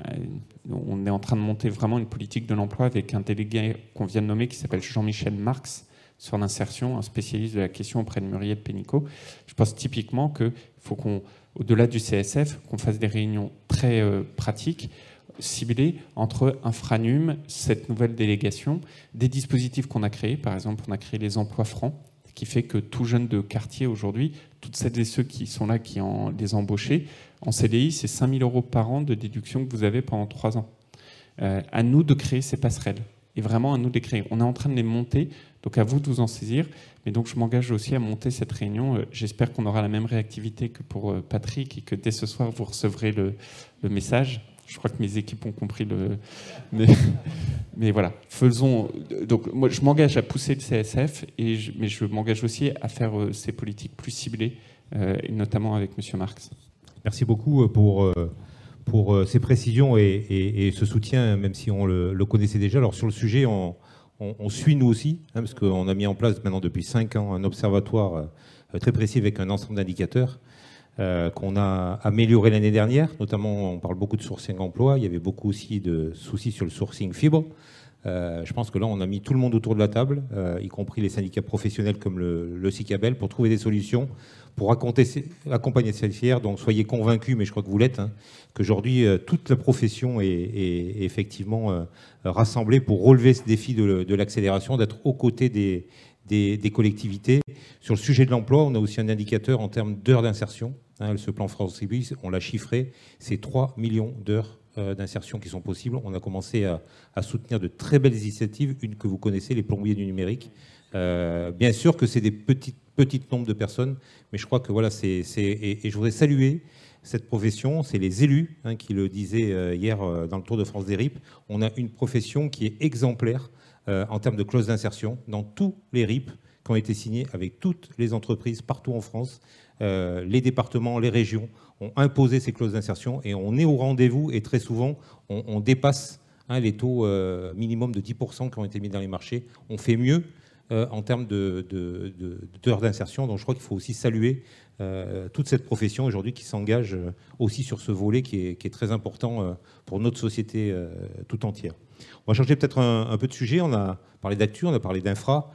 on est en train de monter vraiment une politique de l'emploi avec un délégué qu'on vient de nommer qui s'appelle Jean-Michel Marx sur l'insertion, un spécialiste de la question auprès de Muriel Pénicaud. Je pense typiquement qu'il faut qu'on, au-delà du C S F, qu'on fasse des réunions très euh, pratiques, ciblées entre Infranum, cette nouvelle délégation, des dispositifs qu'on a créés. Par exemple, on a créé les emplois francs, qui fait que tout jeune de quartier aujourd'hui, toutes celles et ceux qui sont là, qui ont les embauchés, en C D I, c'est cinq mille euros par an de déduction que vous avez pendant trois ans. Euh, à nous de créer ces passerelles. Et vraiment à nous de les créer. On est en train de les monter, donc à vous de vous en saisir. Mais donc je m'engage aussi à monter cette réunion. J'espère qu'on aura la même réactivité que pour Patrick et que dès ce soir, vous recevrez le, le message. Je crois que mes équipes ont compris le... Mais, mais voilà, faisons... Donc moi, je m'engage à pousser le C S F, et je... mais je m'engage aussi à faire ces politiques plus ciblées, euh, et notamment avec M. Marx. Merci beaucoup pour, pour ces précisions et, et, et ce soutien, même si on le, le connaissait déjà. Alors sur le sujet, on, on, on suit nous aussi, hein, parce qu'on a mis en place maintenant depuis cinq ans un observatoire très précis avec un ensemble d'indicateurs. Euh, qu'on a amélioré l'année dernière, notamment on parle beaucoup de sourcing emploi, il y avait beaucoup aussi de soucis sur le sourcing fibre. Euh, je pense que là on a mis tout le monde autour de la table, euh, y compris les syndicats professionnels comme le, le SICABEL, pour trouver des solutions, pour accompagner cette filière. Donc soyez convaincus, mais je crois que vous l'êtes, hein, qu'aujourd'hui euh, toute la profession est, est, est effectivement euh, rassemblée pour relever ce défi de, de l'accélération, d'être aux côtés des, des, des collectivités. Sur le sujet de l'emploi, on a aussi un indicateur en termes d'heures d'insertion. Hein, ce plan France Service, on l'a chiffré, c'est trois millions d'heures euh, d'insertion qui sont possibles. On a commencé à, à soutenir de très belles initiatives, une que vous connaissez, les plombiers du numérique. Euh, bien sûr que c'est des petits, petits nombres de personnes, mais je crois que voilà, c'est... Et, et je voudrais saluer cette profession, c'est les élus, hein, qui le disaient euh, hier euh, dans le Tour de France des R I P. On a une profession qui est exemplaire euh, en termes de clauses d'insertion dans tous les R I P qui ont été signés avec toutes les entreprises partout en France. Euh, les départements, les régions ont imposé ces clauses d'insertion et on est au rendez-vous et très souvent on, on dépasse hein, les taux euh, minimum de dix pour cent qui ont été mis dans les marchés. On fait mieux euh, en termes de, de, de, d'heures d'insertion, donc je crois qu'il faut aussi saluer euh, toute cette profession aujourd'hui qui s'engage aussi sur ce volet qui est, qui est très important euh, pour notre société euh, tout entière. On va changer peut-être un, un peu de sujet. On a parlé d'actu, on a parlé d'infra.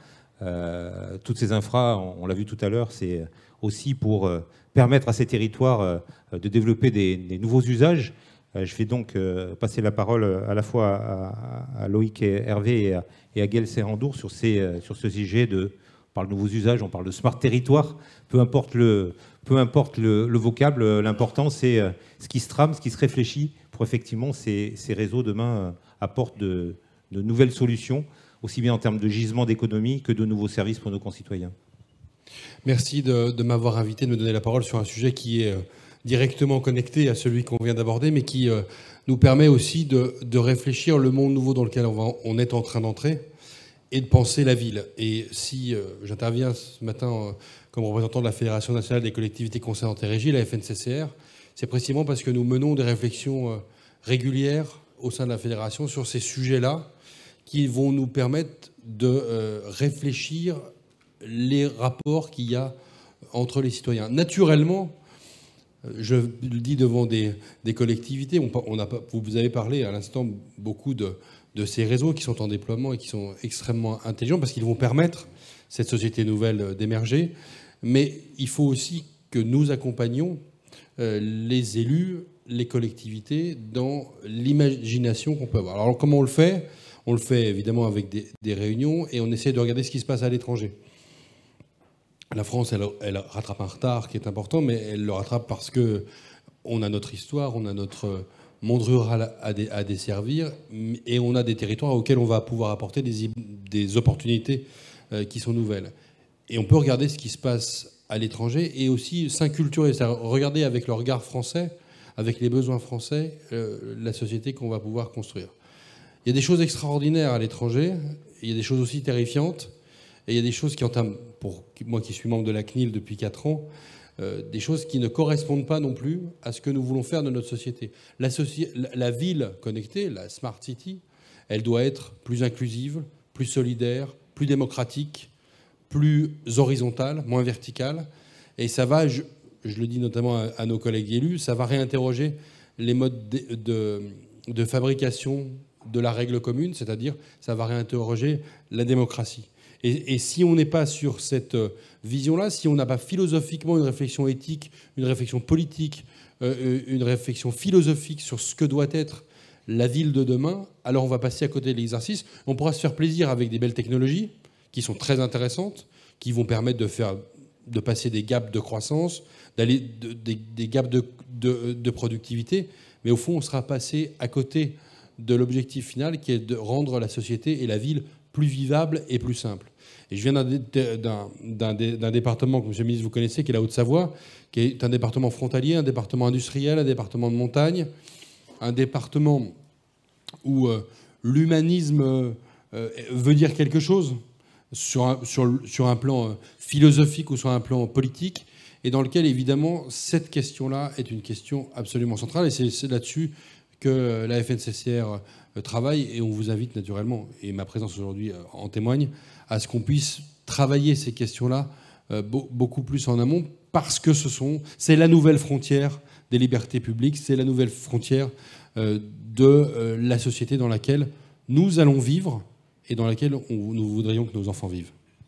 Euh, toutes ces infras, on, on l'a vu tout à l'heure, c'est aussi pour euh, permettre à ces territoires euh, de développer des, des nouveaux usages. Euh, je vais donc euh, passer la parole à la fois à, à, à Loïc et Hervé et à, et à Gaël Serrandour sur, ces, euh, sur ce sujet de parle de nouveaux usages, on parle de smart territoire, peu importe le, peu importe le, le vocable, l'important c'est ce qui se trame, ce qui se réfléchit pour effectivement ces, ces réseaux demain apportent de, de nouvelles solutions, aussi bien en termes de gisement d'économie que de nouveaux services pour nos concitoyens. Merci de, de m'avoir invité, de me donner la parole sur un sujet qui est directement connecté à celui qu'on vient d'aborder, mais qui euh, nous permet aussi de, de réfléchir le monde nouveau dans lequel on, va, on est en train d'entrer et de penser la ville. Et si euh, j'interviens ce matin euh, comme représentant de la Fédération nationale des collectivités concernantes et régies, la F N C C R, c'est précisément parce que nous menons des réflexions euh, régulières au sein de la Fédération sur ces sujets-là qui vont nous permettre de euh, réfléchir les rapports qu'il y a entre les citoyens. Naturellement, je le dis devant des, des collectivités, on, on a, vous avez parlé à l'instant beaucoup de, de ces réseaux qui sont en déploiement et qui sont extrêmement intelligents parce qu'ils vont permettre cette société nouvelle d'émerger. Mais il faut aussi que nous accompagnions euh, les élus, les collectivités dans l'imagination qu'on peut avoir. Alors comment on le fait? On le fait évidemment avec des, des réunions et on essaie de regarder ce qui se passe à l'étranger. La France, elle, elle rattrape un retard qui est important, mais elle le rattrape parce qu'on a notre histoire, on a notre monde rural à, dé, à desservir, et on a des territoires auxquels on va pouvoir apporter des, des opportunités euh, qui sont nouvelles. Et on peut regarder ce qui se passe à l'étranger et aussi s'inculturer, c'est-à-dire regarder avec le regard français, avec les besoins français, euh, la société qu'on va pouvoir construire. Il y a des choses extraordinaires à l'étranger, il y a des choses aussi terrifiantes, et il y a des choses qui entament, pour moi qui suis membre de la C N I L depuis quatre ans, euh, des choses qui ne correspondent pas non plus à ce que nous voulons faire de notre société. La, soci... la ville connectée, la Smart City, elle doit être plus inclusive, plus solidaire, plus démocratique, plus horizontale, moins verticale. Et ça va, je, je le dis notamment à, à nos collègues élus, ça va réinterroger les modes de, de, de fabrication de la règle commune, c'est-à-dire ça va réinterroger la démocratie. Et, et si on n'est pas sur cette vision-là, si on n'a pas philosophiquement une réflexion éthique, une réflexion politique, euh, une réflexion philosophique sur ce que doit être la ville de demain, alors on va passer à côté de l'exercice. On pourra se faire plaisir avec des belles technologies qui sont très intéressantes, qui vont permettre de, faire, de passer des gaps de croissance, d'aller de, de, des gaps de, de, de productivité, mais au fond, on sera passé à côté de l'objectif final qui est de rendre la société et la ville plus vivable et plus simple. Et je viens d'un département que, Monsieur le ministre, vous connaissez, qui est la Haute-Savoie, qui est un département frontalier, un département industriel, un département de montagne, un département où euh, l'humanisme euh, veut dire quelque chose sur un, sur, sur un plan euh, philosophique ou sur un plan politique, et dans lequel, évidemment, cette question-là est une question absolument centrale, et c'est là-dessus que la F N C C R travaille, et on vous invite naturellement, et ma présence aujourd'hui en témoigne, à ce qu'on puisse travailler ces questions-là beaucoup plus en amont, parce que ce sont, c'est la nouvelle frontière des libertés publiques, c'est la nouvelle frontière de la société dans laquelle nous allons vivre et dans laquelle on, nous voudrions que nos enfants vivent.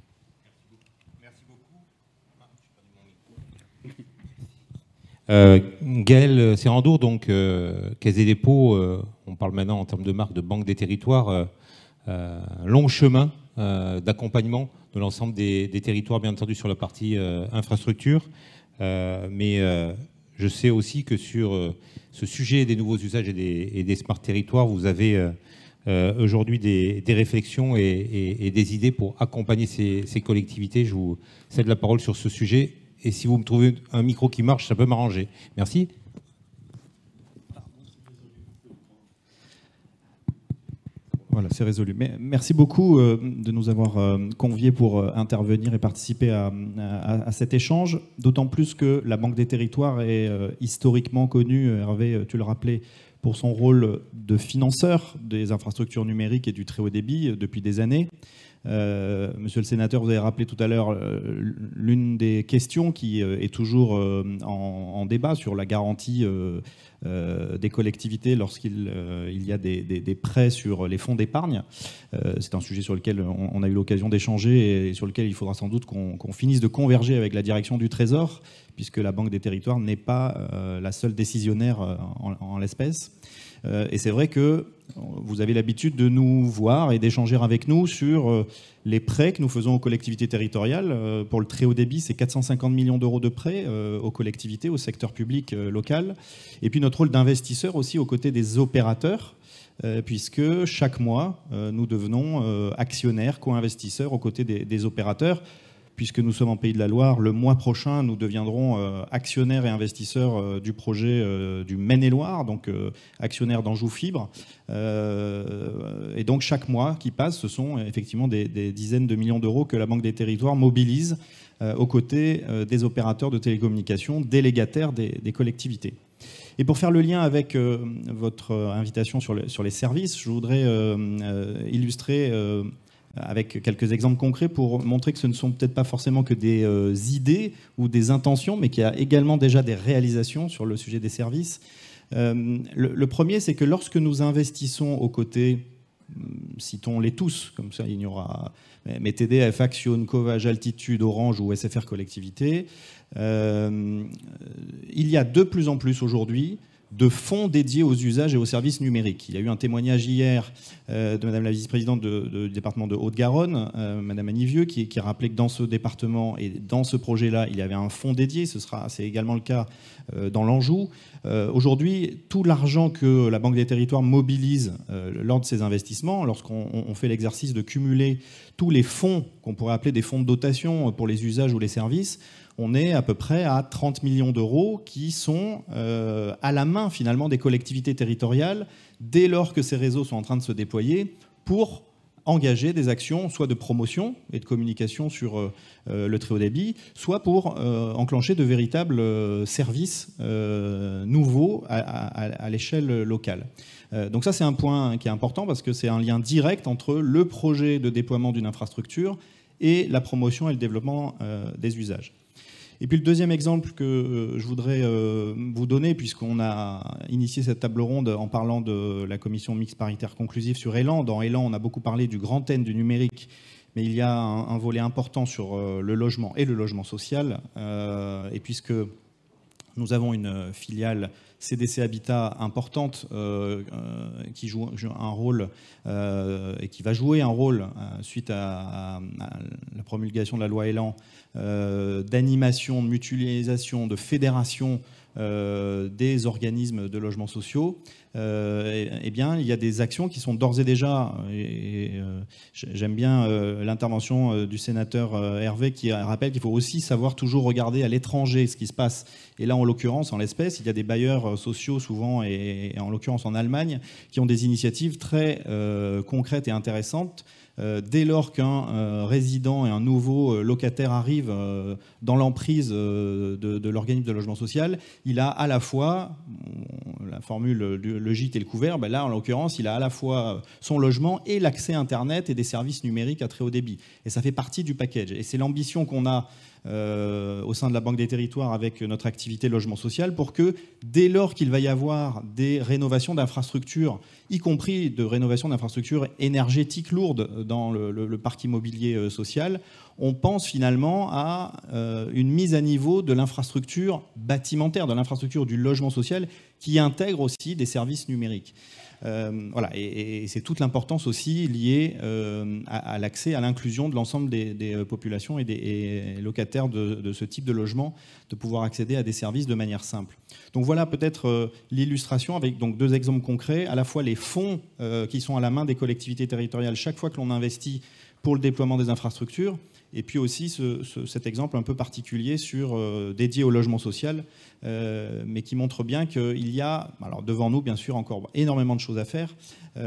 Euh, Gaël Serrandour, donc euh, Caisse des dépôts, euh, on parle maintenant en termes de marque de banque des territoires, euh, euh, long chemin euh, d'accompagnement de l'ensemble des, des territoires, bien entendu sur la partie euh, infrastructure, euh, mais euh, je sais aussi que sur euh, ce sujet des nouveaux usages et des, et des smart territoires, vous avez euh, euh, aujourd'hui des, des réflexions et, et, et des idées pour accompagner ces, ces collectivités. Je vous cède la parole sur ce sujet. Et si vous me trouvez un micro qui marche, ça peut m'arranger. Merci. Voilà, c'est résolu. Mais merci beaucoup euh, de nous avoir euh, conviés pour euh, intervenir et participer à, à, à cet échange, d'autant plus que la Banque des territoires est euh, historiquement connue, Hervé, tu le rappelais, pour son rôle de financeur des infrastructures numériques et du très haut débit euh, depuis des années. Euh, monsieur le sénateur, vous avez rappelé tout à l'heure euh, l'une des questions qui euh, est toujours euh, en, en débat sur la garantie euh, euh, des collectivités lorsqu'il euh, il y a des, des, des prêts sur les fonds d'épargne. Euh, c'est un sujet sur lequel on, on a eu l'occasion d'échanger et sur lequel il faudra sans doute qu'on qu'on finisse de converger avec la direction du Trésor, puisque la Banque des territoires n'est pas euh, la seule décisionnaire euh, en, en l'espèce. Euh, et c'est vrai que vous avez l'habitude de nous voir et d'échanger avec nous sur euh, les prêts que nous faisons aux collectivités territoriales. Euh, pour le très haut débit, c'est quatre cent cinquante millions d'euros de prêts euh, aux collectivités, au secteur public euh, local. Et puis notre rôle d'investisseur aussi aux côtés des opérateurs, euh, puisque chaque mois, euh, nous devenons euh, actionnaires, co-investisseurs aux côtés des, des opérateurs. Puisque nous sommes en Pays de la Loire, le mois prochain, nous deviendrons euh, actionnaires et investisseurs euh, du projet euh, du Maine-et-Loire, donc euh, actionnaires d'Anjou Fibre. Euh, et donc chaque mois qui passe, ce sont effectivement des, des dizaines de millions d'euros que la Banque des Territoires mobilise euh, aux côtés euh, des opérateurs de télécommunications, délégataires des, des collectivités. Et pour faire le lien avec euh, votre invitation sur, le, sur les services, je voudrais euh, euh, illustrer... Euh, avec quelques exemples concrets pour montrer que ce ne sont peut-être pas forcément que des euh, idées ou des intentions, mais qu'il y a également déjà des réalisations sur le sujet des services. Euh, le, le premier, c'est que lorsque nous investissons aux côtés, citons-les tous, comme ça il y aura mais T D F, Action, Covage, Altitude, Orange ou S F R Collectivité, euh, il y a de plus en plus aujourd'hui de fonds dédiés aux usages et aux services numériques. Il y a eu un témoignage hier euh, de Madame la vice-présidente du département de Haute-Garonne, euh, Madame Annie Vieux, qui, qui rappelait que dans ce département et dans ce projet-là, il y avait un fonds dédié. Ce sera, c'est également le cas euh, dans l'Anjou. Euh, aujourd'hui, tout l'argent que la Banque des Territoires mobilise euh, lors de ces investissements, lorsqu'on on fait l'exercice de cumuler tous les fonds qu'on pourrait appeler des fonds de dotation pour les usages ou les services, on est à peu près à trente millions d'euros qui sont euh, à la main finalement des collectivités territoriales dès lors que ces réseaux sont en train de se déployer pour engager des actions soit de promotion et de communication sur euh, le très haut débit, soit pour euh, enclencher de véritables euh, services euh, nouveaux à, à, à l'échelle locale. Euh, donc ça c'est un point qui est important parce que c'est un lien direct entre le projet de déploiement d'une infrastructure et la promotion et le développement euh, des usages. Et puis le deuxième exemple que je voudrais vous donner, puisqu'on a initié cette table ronde en parlant de la commission mixte paritaire conclusive sur Élan. Dans Élan, on a beaucoup parlé du grand N du numérique, mais il y a un, un volet important sur le logement et le logement social. Euh, et puisque nous avons une filiale C D C Habitat importante euh, euh, qui joue un rôle euh, et qui va jouer un rôle euh, suite à, à, à la promulgation de la loi Élan euh, d'animation, de mutualisation, de fédération euh, des organismes de logements sociaux. Euh, eh bien, il y a des actions qui sont d'ores et déjà, et, et euh, j'aime bien euh, l'intervention euh, du sénateur euh, Hervé qui rappelle qu'il faut aussi savoir toujours regarder à l'étranger ce qui se passe. Et là, en l'occurrence, en l'espèce, il y a des bailleurs sociaux souvent, et, et en l'occurrence en Allemagne, qui ont des initiatives très euh, concrètes et intéressantes. Euh, dès lors qu'un euh, résident et un nouveau euh, locataire arrive euh, dans l'emprise euh, de, de l'organisme de logement social, il a à la fois, la formule le, le gîte et le couvert, ben là en l'occurrence il a à la fois son logement et l'accès Internet et des services numériques à très haut débit. Et ça fait partie du package. Et c'est l'ambition qu'on a Euh, au sein de la Banque des Territoires avec notre activité logement social pour que dès lors qu'il va y avoir des rénovations d'infrastructures, y compris de rénovations d'infrastructures énergétiques lourdes dans le, le, le parc immobilier social, on pense finalement à euh, une mise à niveau de l'infrastructure bâtimentaire, de l'infrastructure du logement social qui intègre aussi des services numériques. Euh, voilà, et, et c'est toute l'importance aussi liée euh, à, à l'accès, à l'inclusion de l'ensemble des, des populations et des et locataires de, de ce type de logement, de pouvoir accéder à des services de manière simple. Donc voilà peut-être euh, l'illustration avec donc deux exemples concrets, à la fois les fonds euh, qui sont à la main des collectivités territoriales chaque fois que l'on investit pour le déploiement des infrastructures, et puis aussi ce, ce, cet exemple un peu particulier sur, euh, dédié au logement social, euh, mais qui montre bien qu'il y a, alors devant nous bien sûr encore énormément de choses à faire,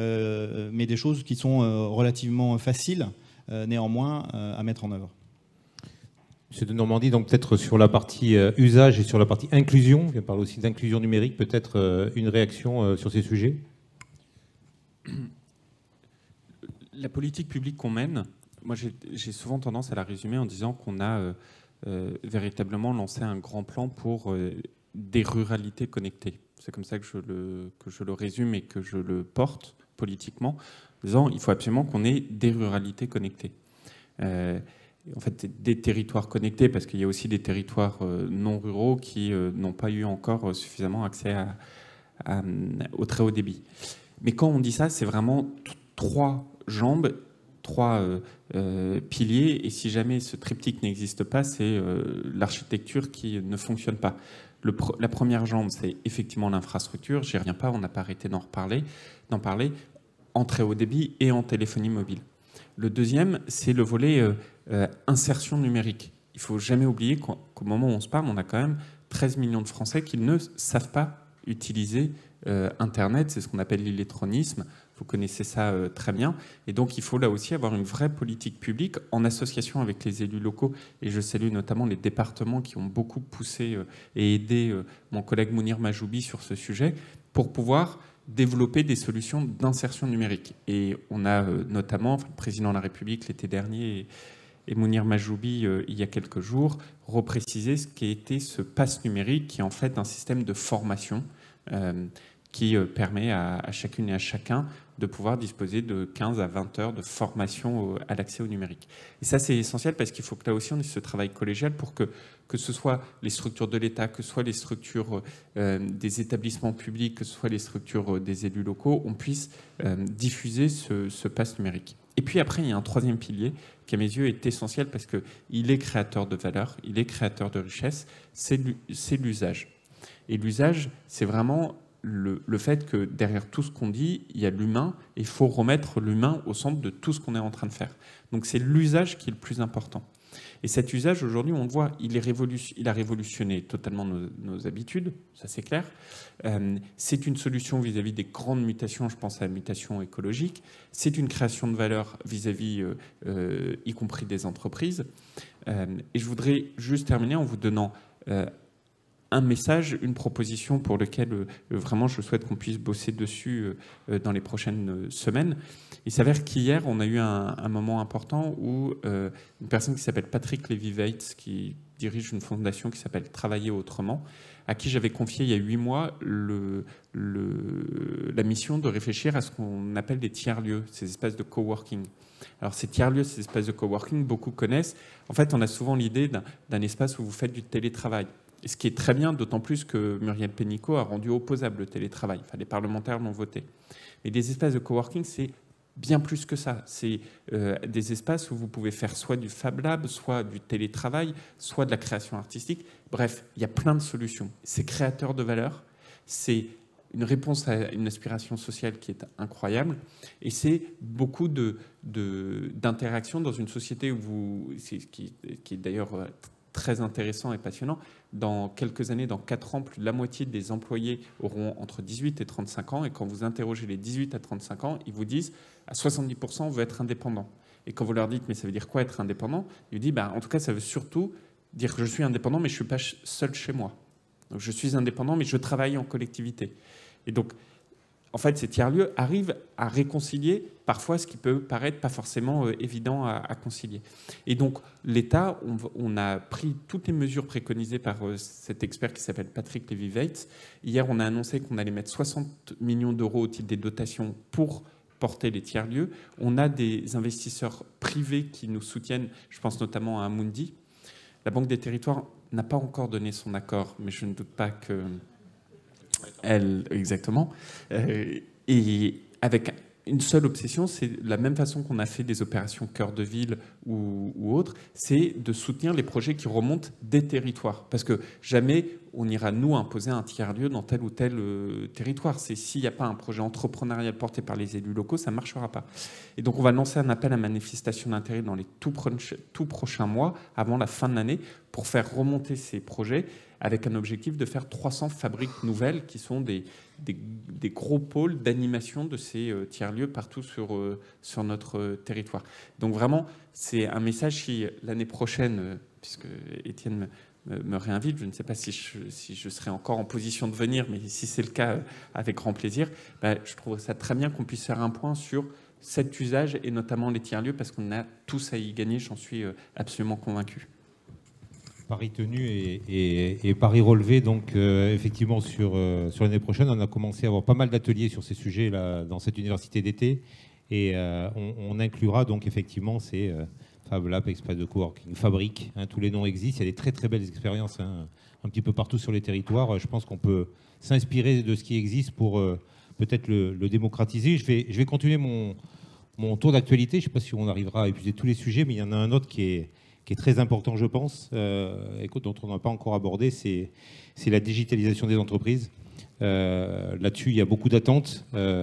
euh, mais des choses qui sont euh, relativement faciles euh, néanmoins euh, à mettre en œuvre. Monsieur de Normandie, donc peut-être sur la partie euh, usage et sur la partie inclusion, on parle aussi d'inclusion numérique, peut-être euh, une réaction euh, sur ces sujets. La politique publique qu'on mène, moi j'ai souvent tendance à la résumer en disant qu'on a euh, euh, véritablement lancé un grand plan pour euh, des ruralités connectées. C'est comme ça que je, le, que je le résume et que je le porte politiquement, en disant qu'il faut absolument qu'on ait des ruralités connectées. Euh, en fait, des territoires connectés, parce qu'il y a aussi des territoires euh, non ruraux qui euh, n'ont pas eu encore suffisamment accès à, à, au très haut débit. Mais quand on dit ça, c'est vraiment trois jambes, trois euh, euh, piliers, et si jamais ce triptyque n'existe pas, c'est euh, l'architecture qui ne fonctionne pas. Le, la première jambe, c'est effectivement l'infrastructure, j'y reviens pas, on n'a pas arrêté d'en reparler, d'en parler, en très haut débit et en téléphonie mobile. Le deuxième, c'est le volet euh, euh, insertion numérique. Il ne faut jamais oublier qu'au, qu'au moment où on se parle, on a quand même treize millions de Français qui ne savent pas utiliser euh, Internet, c'est ce qu'on appelle l'illettronisme. Vous connaissez ça euh, très bien. Et donc, il faut là aussi avoir une vraie politique publique en association avec les élus locaux. Et je salue notamment les départements qui ont beaucoup poussé euh, et aidé euh, mon collègue Mounir Majoubi sur ce sujet pour pouvoir développer des solutions d'insertion numérique. Et on a euh, notamment, enfin, le président de la République l'été dernier et, et Mounir Majoubi, euh, il y a quelques jours, reprécisé ce qui était ce pass numérique, qui est en fait un système de formation euh, qui euh, permet à, à chacune et à chacun de pouvoir disposer de quinze à vingt heures de formation au, à l'accès au numérique. Et ça, c'est essentiel parce qu'il faut que là aussi on ait ce travail collégial pour que, que ce soit les structures de l'État, que ce soit les structures euh, des établissements publics, que ce soit les structures des élus locaux, on puisse euh, diffuser ce, ce pass numérique. Et puis après, il y a un troisième pilier qui, à mes yeux, est essentiel parce qu'il est créateur de valeur, il est créateur de richesse, c'est l'usage. Et l'usage, c'est vraiment le, le fait que derrière tout ce qu'on dit, il y a l'humain, et il faut remettre l'humain au centre de tout ce qu'on est en train de faire. Donc c'est l'usage qui est le plus important. Et cet usage, aujourd'hui, on le voit, il, est révolution, il a révolutionné totalement nos, nos habitudes, ça c'est clair. Euh, c'est une solution vis-à-vis des grandes mutations, je pense à la mutation écologique. C'est une création de valeur vis-à-vis, euh, euh, y compris des entreprises. Euh, et je voudrais juste terminer en vous donnant euh, un message, une proposition pour laquelle euh, vraiment je souhaite qu'on puisse bosser dessus euh, dans les prochaines semaines. Il s'avère qu'hier, on a eu un, un moment important où euh, une personne qui s'appelle Patrick Lévy-Weitz, qui dirige une fondation qui s'appelle Travailler autrement, à qui j'avais confié il y a huit mois le, le, la mission de réfléchir à ce qu'on appelle des tiers-lieux, ces espaces de coworking. Alors ces tiers-lieux, ces espaces de coworking, beaucoup connaissent. En fait, on a souvent l'idée d'un, d'un espace où vous faites du télétravail. Ce qui est très bien, d'autant plus que Muriel Pénicaud a rendu opposable le télétravail. Enfin, les parlementaires l'ont voté. Mais des espaces de coworking, c'est bien plus que ça. C'est euh, des espaces où vous pouvez faire soit du Fab Lab, soit du télétravail, soit de la création artistique. Bref, il y a plein de solutions. C'est créateur de valeur, c'est une réponse à une aspiration sociale qui est incroyable, et c'est beaucoup de, de, d'interactions dans une société où vous, c'est, qui, qui est d'ailleurs très intéressant et passionnant. Dans quelques années, dans quatre ans, plus de la moitié des employés auront entre dix-huit et trente-cinq ans. Et quand vous interrogez les dix-huit à trente-cinq ans, ils vous disent à soixante-dix pour cent on veut être indépendant. Et quand vous leur dites mais ça veut dire quoi être indépendant, ils vous disent bah, en tout cas ça veut surtout dire que je suis indépendant mais je ne suis pas seul chez moi. Donc je suis indépendant mais je travaille en collectivité. Et donc en fait, ces tiers-lieux arrivent à réconcilier parfois ce qui peut paraître pas forcément euh, évident à, à concilier. Et donc, l'État, on, on a pris toutes les mesures préconisées par euh, cet expert qui s'appelle Patrick Lévy-Weitz. Hier, on a annoncé qu'on allait mettre soixante millions d'euros au titre des dotations pour porter les tiers-lieux. On a des investisseurs privés qui nous soutiennent, je pense notamment à Amundi. La Banque des Territoires n'a pas encore donné son accord, mais je ne doute pas que... Elle, exactement. Euh, et avec une seule obsession, c'est la même façon qu'on a fait des opérations cœur de ville ou, ou autres, c'est de soutenir les projets qui remontent des territoires. Parce que jamais on ira, nous, imposer un tiers-lieu dans tel ou tel euh, territoire. C'est s'il n'y a pas un projet entrepreneurial porté par les élus locaux, ça ne marchera pas. Et donc, on va lancer un appel à manifestation d'intérêt dans les tout, proche, tout prochains mois, avant la fin de l'année, pour faire remonter ces projets avec un objectif de faire trois cents fabriques nouvelles qui sont des, des, des gros pôles d'animation de ces euh, tiers-lieux partout sur, euh, sur notre euh, territoire. Donc vraiment, c'est un message qui, l'année prochaine, euh, puisque Étienne me, me, me réinvite, je ne sais pas si je, si je serai encore en position de venir, mais si c'est le cas, euh, avec grand plaisir, bah, je trouve ça très bien qu'on puisse faire un point sur cet usage et notamment les tiers-lieux, parce qu'on a tous à y gagner, j'en suis euh, absolument convaincu. Pari tenu et, et, et pari relevé. Donc, euh, effectivement, sur, euh, sur l'année prochaine, on a commencé à avoir pas mal d'ateliers sur ces sujets là, dans cette université d'été. Et euh, on, on inclura donc effectivement ces, euh, Fab Lab, Espace de Coworking, Fabrique, hein, tous les noms existent. Il y a des très très belles expériences hein, un petit peu partout sur les territoires. Je pense qu'on peut s'inspirer de ce qui existe pour euh, peut-être le, le démocratiser. Je vais, je vais continuer mon, mon tour d'actualité. Je ne sais pas si on arrivera à épuiser tous les sujets, mais il y en a un autre qui est, qui est très important, je pense, euh, et dont on n'a pas encore abordé, c'est, c'est la digitalisation des entreprises. Euh, là-dessus, il y a beaucoup d'attentes.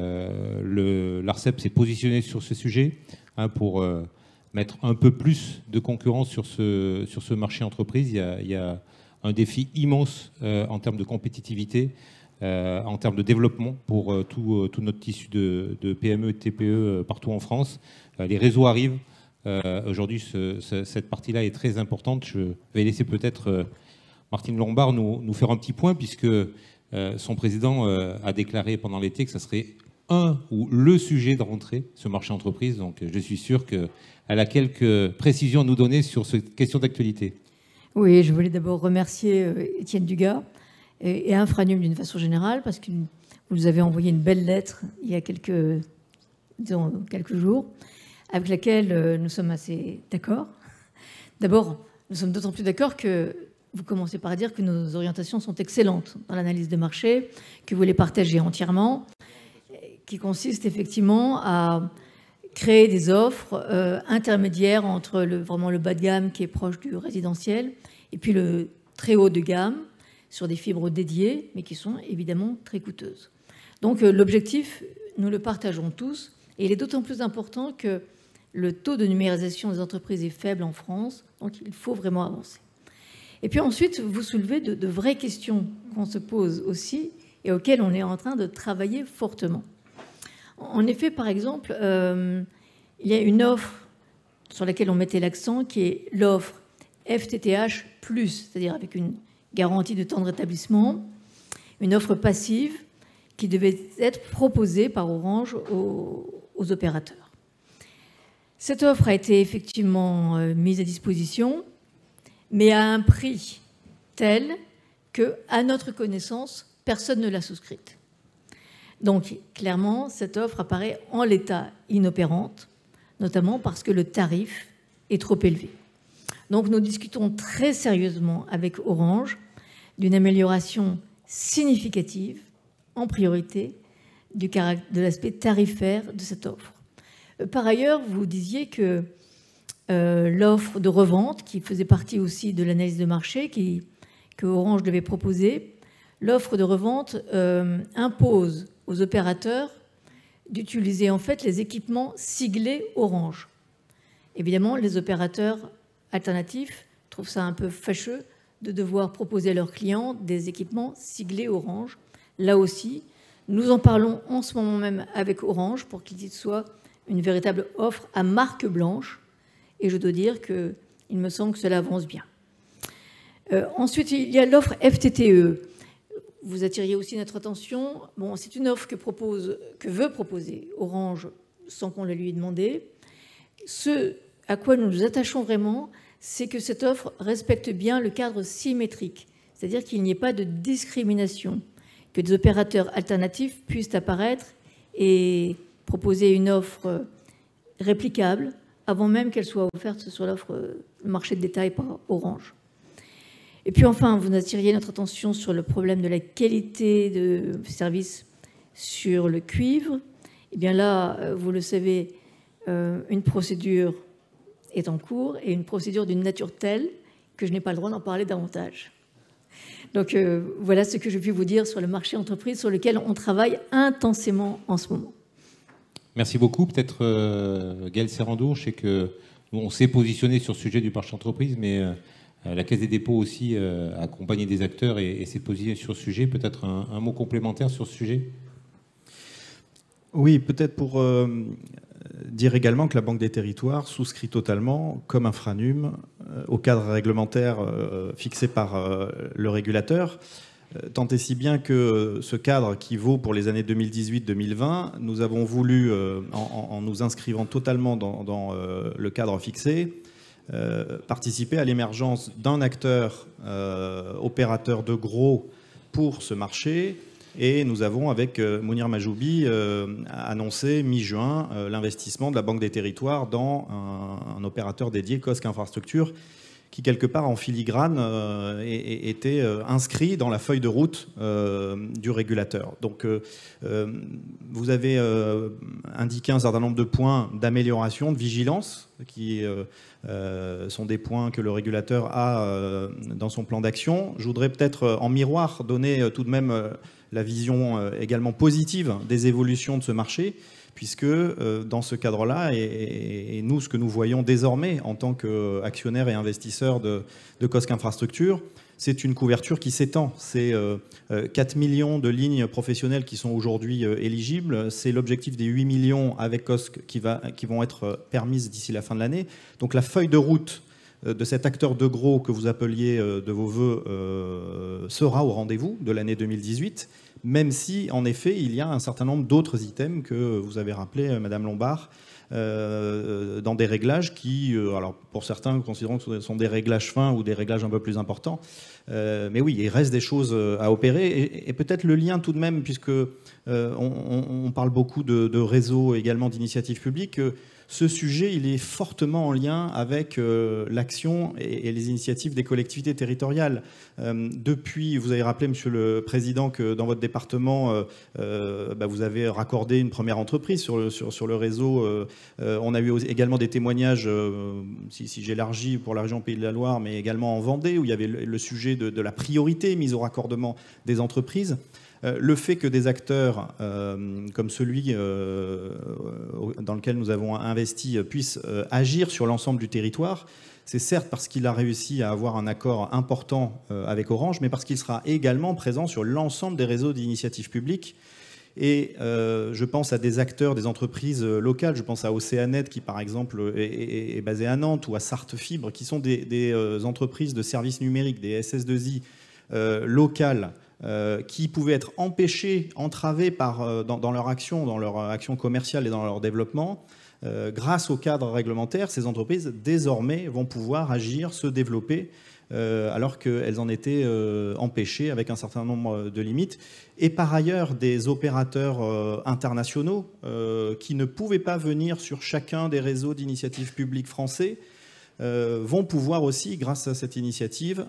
Euh, L'ARCEP s'est positionné sur ce sujet hein, pour euh, mettre un peu plus de concurrence sur ce, sur ce marché entreprise. Il y a, il y a un défi immense euh, en termes de compétitivité, euh, en termes de développement pour euh, tout, euh, tout notre tissu de, de P M E et de T P E euh, partout en France. Euh, les réseaux arrivent. Euh, Aujourd'hui, ce, ce, cette partie-là est très importante. Je vais laisser peut-être euh, Martine Lombard nous, nous faire un petit point, puisque Euh, son président euh, a déclaré pendant l'été que ça serait un ou le sujet de rentrée, ce marché entreprise. Donc je suis sûr qu'elle a quelques précisions à nous donner sur cette question d'actualité. Oui, je voulais d'abord remercier euh, Étienne Dugas et, et Infranum d'une façon générale, parce que vous nous avez envoyé une belle lettre il y a quelques, disons, quelques jours, avec laquelle euh, nous sommes assez d'accord. D'abord, nous sommes d'autant plus d'accord que vous commencez par dire que nos orientations sont excellentes dans l'analyse de marché, que vous les partagez entièrement, qui consiste effectivement à créer des offres euh, intermédiaires entre le, vraiment le bas de gamme qui est proche du résidentiel et puis le très haut de gamme sur des fibres dédiées, mais qui sont évidemment très coûteuses. Donc euh, l'objectif, nous le partageons tous, et il est d'autant plus important que le taux de numérisation des entreprises est faible en France, donc il faut vraiment avancer. Et puis ensuite, vous soulevez de, de vraies questions qu'on se pose aussi et auxquelles on est en train de travailler fortement. En effet, par exemple, euh, il y a une offre sur laquelle on mettait l'accent qui est l'offre F T T H plus, c'est-à-dire avec une garantie de temps de rétablissement, une offre passive qui devait être proposée par Orange aux, aux opérateurs. Cette offre a été effectivement euh, mise à disposition, mais à un prix tel que, à notre connaissance, personne ne l'a souscrite. Donc, clairement, cette offre apparaît en l'état inopérante, notamment parce que le tarif est trop élevé. Donc, nous discutons très sérieusement avec Orange d'une amélioration significative, en priorité, du caractère, de l'aspect tarifaire de cette offre. Par ailleurs, vous disiez que Euh, l'offre de revente, qui faisait partie aussi de l'analyse de marché qui, que Orange devait proposer, l'offre de revente euh, impose aux opérateurs d'utiliser en fait les équipements siglés Orange. Évidemment, les opérateurs alternatifs trouvent ça un peu fâcheux de devoir proposer à leurs clients des équipements siglés Orange. Là aussi, nous en parlons en ce moment même avec Orange pour qu'il soit une véritable offre à marque blanche. Et je dois dire qu'il me semble que cela avance bien. Euh, ensuite, il y a l'offre F T T E. Vous attiriez aussi notre attention. Bon, c'est une offre que, propose, que veut proposer Orange sans qu'on le lui ait demandé. Ce à quoi nous nous attachons vraiment, c'est que cette offre respecte bien le cadre symétrique. C'est-à-dire qu'il n'y ait pas de discrimination, que des opérateurs alternatifs puissent apparaître et proposer une offre réplicable, avant même qu'elle soit offerte sur l'offre le marché de détail par Orange. Et puis enfin, vous attiriez notre attention sur le problème de la qualité de service sur le cuivre. Eh bien là, vous le savez, une procédure est en cours et une procédure d'une nature telle que je n'ai pas le droit d'en parler davantage. Donc euh, voilà ce que je puis vous dire sur le marché entreprise sur lequel on travaille intensément en ce moment. Merci beaucoup. Peut-être euh, Gaël Serrandour, je sais que nous, on s'est positionné sur ce sujet du marché entreprise, mais euh, la Caisse des dépôts aussi euh, a accompagné des acteurs et, et s'est positionnée sur ce sujet. Peut-être un, un mot complémentaire sur ce sujet ? Oui, peut-être pour euh, dire également que la Banque des Territoires souscrit totalement, comme Infranum, euh, au cadre réglementaire euh, fixé par euh, le régulateur. Tant et si bien que ce cadre qui vaut pour les années deux mille dix-huit deux mille vingt, nous avons voulu, euh, en, en nous inscrivant totalement dans, dans euh, le cadre fixé, euh, participer à l'émergence d'un acteur euh, opérateur de gros pour ce marché, Et nous avons, avec euh, Mounir Majoubi, euh, annoncé mi-juin euh, l'investissement de la Banque des Territoires dans un, un opérateur dédié, Cosc Infrastructure, qui, quelque part, en filigrane, euh, était euh, inscrit dans la feuille de route euh, du régulateur. Donc, euh, euh, vous avez euh, indiqué un certain nombre de points d'amélioration, de vigilance, qui euh, euh, sont des points que le régulateur a euh, dans son plan d'action. Je voudrais peut-être, en miroir, donner euh, tout de même euh, la vision euh, également positive des évolutions de ce marché, puisque euh, dans ce cadre-là, et, et, et nous, ce que nous voyons désormais en tant qu'actionnaires et investisseurs de, de Cosc Infrastructure, c'est une couverture qui s'étend. C'est euh, quatre millions de lignes professionnelles qui sont aujourd'hui euh, éligibles. C'est l'objectif des huit millions avec Cosc qui, va, qui vont être permises d'ici la fin de l'année. Donc la feuille de route euh, de cet acteur de gros que vous appeliez euh, de vos voeux euh, sera au rendez-vous de l'année deux mille dix-huit. Même si, en effet, il y a un certain nombre d'autres items que vous avez rappelés, Madame Lombard, euh, dans des réglages qui, euh, alors pour certains, considérons que ce sont des réglages fins ou des réglages un peu plus importants. Euh, mais oui, il reste des choses à opérer. Et, et peut-être le lien tout de même, puisque euh, on, on parle beaucoup de, de réseaux également d'initiatives publiques, euh, ce sujet, il est fortement en lien avec euh, l'action et, et les initiatives des collectivités territoriales. Euh, depuis, vous avez rappelé, Monsieur le Président, que dans votre département, euh, euh, bah, vous avez raccordé une première entreprise sur le, sur, sur le réseau. Euh, euh, on a eu également des témoignages, euh, si, si j'élargis pour la région Pays de la Loire, mais également en Vendée, où il y avait le, le sujet de, de la priorité mise au raccordement des entreprises. Le fait que des acteurs euh, comme celui euh, dans lequel nous avons investi puissent euh, agir sur l'ensemble du territoire, c'est certes parce qu'il a réussi à avoir un accord important euh, avec Orange, mais parce qu'il sera également présent sur l'ensemble des réseaux d'initiatives publiques. Et euh, je pense à des acteurs, des entreprises locales, je pense à Océanet qui par exemple est, est, est basé à Nantes, ou à Sarthe Fibre, qui sont des, des euh, entreprises de services numériques, des S S deux I euh, locales, Euh, qui pouvaient être empêchés, entravés par, euh, dans, dans leur action, dans leur action commerciale et dans leur développement. Euh, grâce au cadre réglementaire, ces entreprises, désormais, vont pouvoir agir, se développer, euh, alors qu'elles en étaient euh, empêchées avec un certain nombre de limites. Et par ailleurs, des opérateurs euh, internationaux euh, qui ne pouvaient pas venir sur chacun des réseaux d'initiatives publiques français, Euh, vont pouvoir aussi, grâce à cette initiative,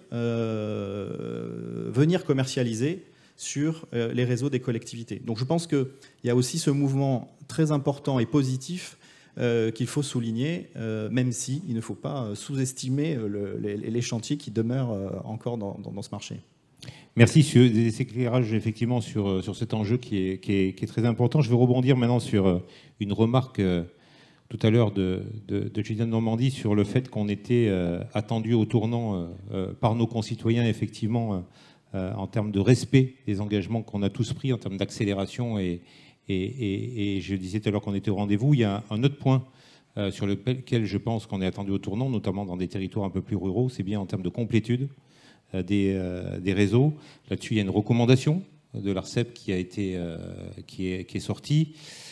euh, venir commercialiser sur euh, les réseaux des collectivités. Donc je pense qu'il y a aussi ce mouvement très important et positif euh, qu'il faut souligner, euh, même si il ne faut pas sous-estimer le, les, les chantiers qui demeurent euh, encore dans, dans, dans ce marché. Merci sur des éclairages effectivement sur, sur cet enjeu qui est, qui, est, qui est très important. Je vais rebondir maintenant sur une remarque euh, tout à l'heure de, de, de Julien de Normandie sur le fait qu'on était euh, attendu au tournant euh, euh, par nos concitoyens, effectivement, euh, euh, en termes de respect des engagements qu'on a tous pris, en termes d'accélération. Et, et, et, et je disais tout à l'heure qu'on était au rendez-vous. Il y a un autre point euh, sur lequel je pense qu'on est attendu au tournant, notamment dans des territoires un peu plus ruraux, c'est bien en termes de complétude euh, des, euh, des réseaux. Là-dessus, il y a une recommandation de l'ARCEP qui, a été, euh, qui, est, qui est sortie.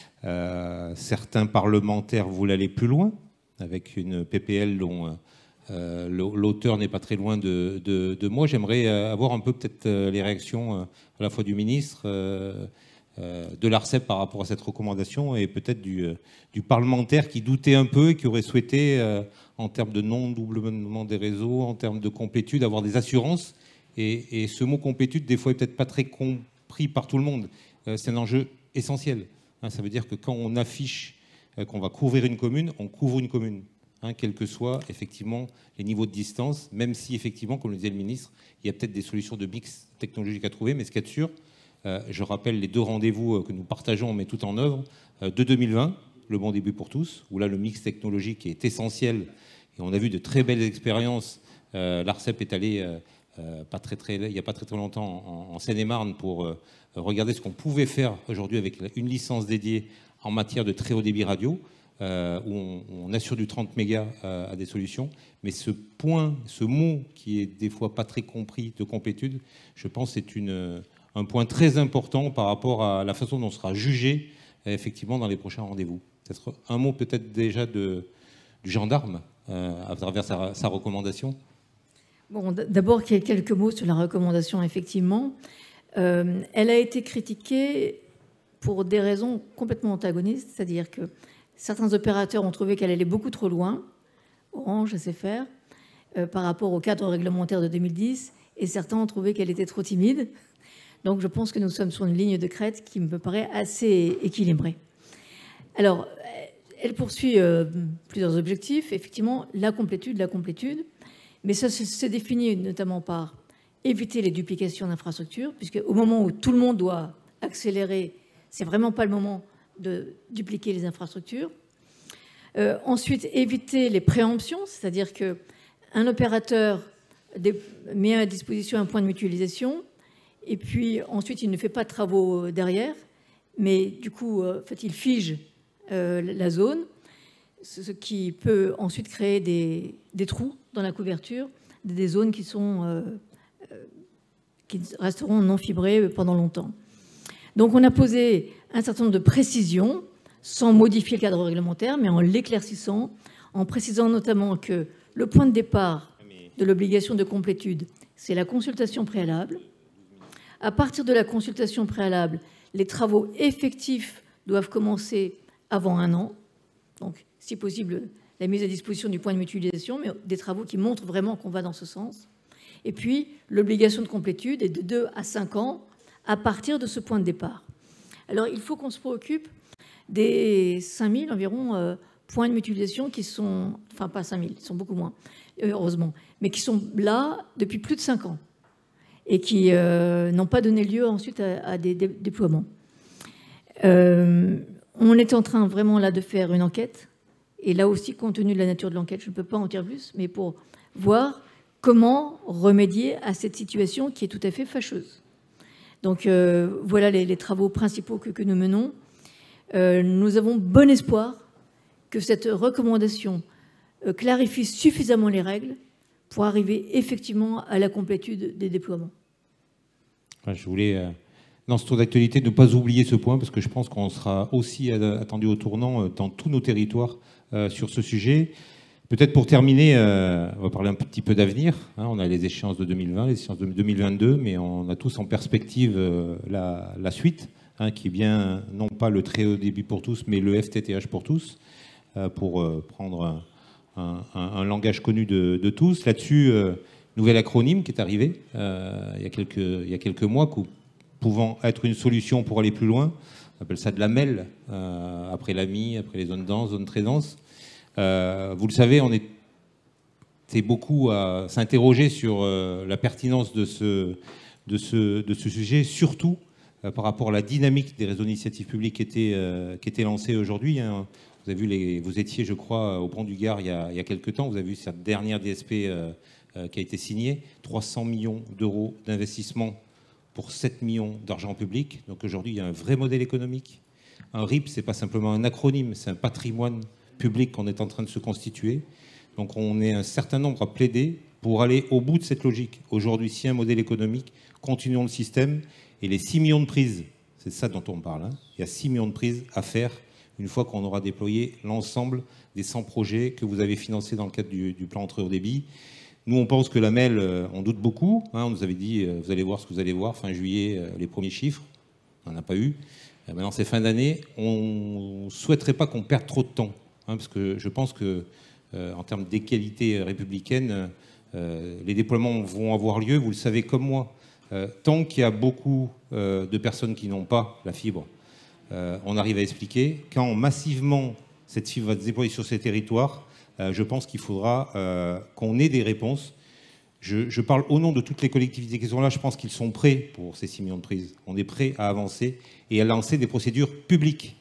Euh, certains parlementaires voulaient aller plus loin, avec une P P L dont euh, l'auteur n'est pas très loin de, de, de moi. J'aimerais avoir un peu peut-être les réactions à la fois du ministre, euh, euh, de l'ARCEP par rapport à cette recommandation, et peut-être du, du parlementaire qui doutait un peu et qui aurait souhaité, euh, en termes de non-doublement des réseaux, en termes de complétude, avoir des assurances. Et, et ce mot complétude, des fois, n'est peut-être pas très compris par tout le monde. Euh, c'est un enjeu essentiel. Ça veut dire que quand on affiche qu'on va couvrir une commune, on couvre une commune, hein, quels que soient effectivement les niveaux de distance, même si effectivement, comme le disait le ministre, il y a peut-être des solutions de mix technologique à trouver, mais ce qu'il y a de sûr, euh, je rappelle les deux rendez-vous que nous partageons, on met tout en œuvre, euh, de deux mille vingt, le bon début pour tous, où là le mix technologique est essentiel, et on a vu de très belles expériences. Euh, L'ARCEP est allé euh, euh, pas très, très, il n'y a pas très très longtemps en, en Seine-et-Marne pour euh, regarder ce qu'on pouvait faire aujourd'hui avec une licence dédiée en matière de très haut débit radio, euh, où on, on assure du trente mégas à, à des solutions. Mais ce point, ce mot qui est des fois pas très compris de complétude, je pense que c'est une, un point très important par rapport à la façon dont on sera jugé effectivement dans les prochains rendez-vous. Peut-être un mot peut-être déjà de, du gendarme euh, à travers sa, sa recommandation. Bon, d'abord, quelques mots sur la recommandation, effectivement. Euh, elle a été critiquée pour des raisons complètement antagonistes, c'est-à-dire que certains opérateurs ont trouvé qu'elle allait beaucoup trop loin, Orange, S F R, euh, par rapport au cadre réglementaire de deux mille dix, et certains ont trouvé qu'elle était trop timide. Donc je pense que nous sommes sur une ligne de crête qui me paraît assez équilibrée. Alors, elle poursuit euh, plusieurs objectifs, effectivement, la complétude, la complétude, mais ça se, se définit notamment par éviter les duplications d'infrastructures, puisque au moment où tout le monde doit accélérer, c'est vraiment pas le moment de dupliquer les infrastructures. Euh, ensuite, éviter les préemptions, c'est-à-dire qu'un opérateur met à disposition un point de mutualisation, et puis ensuite il ne fait pas de travaux derrière, mais du coup, euh, en fait, il fige euh, la zone, ce qui peut ensuite créer des, des trous dans la couverture, des zones qui, sont, euh, euh, qui resteront non fibrées pendant longtemps. Donc on a posé un certain nombre de précisions, sans modifier le cadre réglementaire, mais en l'éclaircissant, en précisant notamment que le point de départ de l'obligation de complétude, c'est la consultation préalable. À partir de la consultation préalable, les travaux effectifs doivent commencer avant un an. Donc, si possible, la mise à disposition du point de mutualisation, mais des travaux qui montrent vraiment qu'on va dans ce sens. Et puis, l'obligation de complétude est de deux à cinq ans à partir de ce point de départ. Alors, il faut qu'on se préoccupe des cinq mille environ euh, points de mutualisation qui sont, enfin pas cinq mille, ils sont beaucoup moins, heureusement, mais qui sont là depuis plus de cinq ans et qui euh, n'ont pas donné lieu ensuite à, à des dé déploiements. Euh, on est en train vraiment là de faire une enquête, et là aussi, compte tenu de la nature de l'enquête, je ne peux pas en dire plus, mais pour voir comment remédier à cette situation qui est tout à fait fâcheuse. Donc euh, voilà les, les travaux principaux que, que nous menons. Euh, nous avons bon espoir que cette recommandation euh, clarifie suffisamment les règles pour arriver effectivement à la complétude des déploiements. Je voulais, euh, dans ce tour d'actualité, ne pas oublier ce point, parce que je pense qu'on sera aussi attendu au tournant euh, dans tous nos territoires euh, sur ce sujet. Peut-être pour terminer, euh, on va parler un petit peu d'avenir. Hein, on a les échéances de deux mille vingt, les échéances de deux mille vingt-deux, mais on a tous en perspective euh, la, la suite. Hein, qui est bien, non pas le très haut débit pour tous, mais le F T T H pour tous, euh, pour euh, prendre un, un, un langage connu de, de tous. Là-dessus, euh, nouvel acronyme qui est arrivé euh, il, y a quelques, il y a quelques mois, pouvant être une solution pour aller plus loin. On appelle ça de la M E L, euh, après l'A M I, après les zones denses, zones très denses. Euh, vous le savez, on était beaucoup à s'interroger sur euh, la pertinence de ce, de, ce, de ce sujet, surtout par rapport à la dynamique des réseaux d'initiative publique qui étaient, euh, qui étaient lancés aujourd'hui. Hein. Vous avez vu, les, vous étiez, je crois, au Pont du Gard il y a, il y a quelques temps. Vous avez vu cette dernière D S P euh, euh, qui a été signée. trois cents millions d'euros d'investissement pour sept millions d'argent public. Donc aujourd'hui, il y a un vrai modèle économique. Un R I P, ce n'est pas simplement un acronyme, c'est un patrimoine public qu'on est en train de se constituer. Donc on est un certain nombre à plaider pour aller au bout de cette logique. Aujourd'hui, si un modèle économique, continuons le système. Et les six millions de prises, c'est ça dont on parle, hein. Il y a six millions de prises à faire une fois qu'on aura déployé l'ensemble des cent projets que vous avez financés dans le cadre du, du plan très haut débit. Nous, on pense que la M E L, on doute beaucoup. Hein, on nous avait dit, vous allez voir ce que vous allez voir, fin juillet, les premiers chiffres. On n'en a pas eu. Maintenant, c'est fin d'année. On ne souhaiterait pas qu'on perde trop de temps. Hein, parce que je pense que, euh, en termes d'égalité républicaine, euh, les déploiements vont avoir lieu. Vous le savez comme moi. Euh, tant qu'il y a beaucoup euh, de personnes qui n'ont pas la fibre, euh, on arrive à expliquer. Quand massivement cette fibre va se déployer sur ces territoires, euh, je pense qu'il faudra euh, qu'on ait des réponses. Je, je parle au nom de toutes les collectivités qui sont là. Je pense qu'ils sont prêts pour ces six millions de prises. On est prêts à avancer et à lancer des procédures publiques.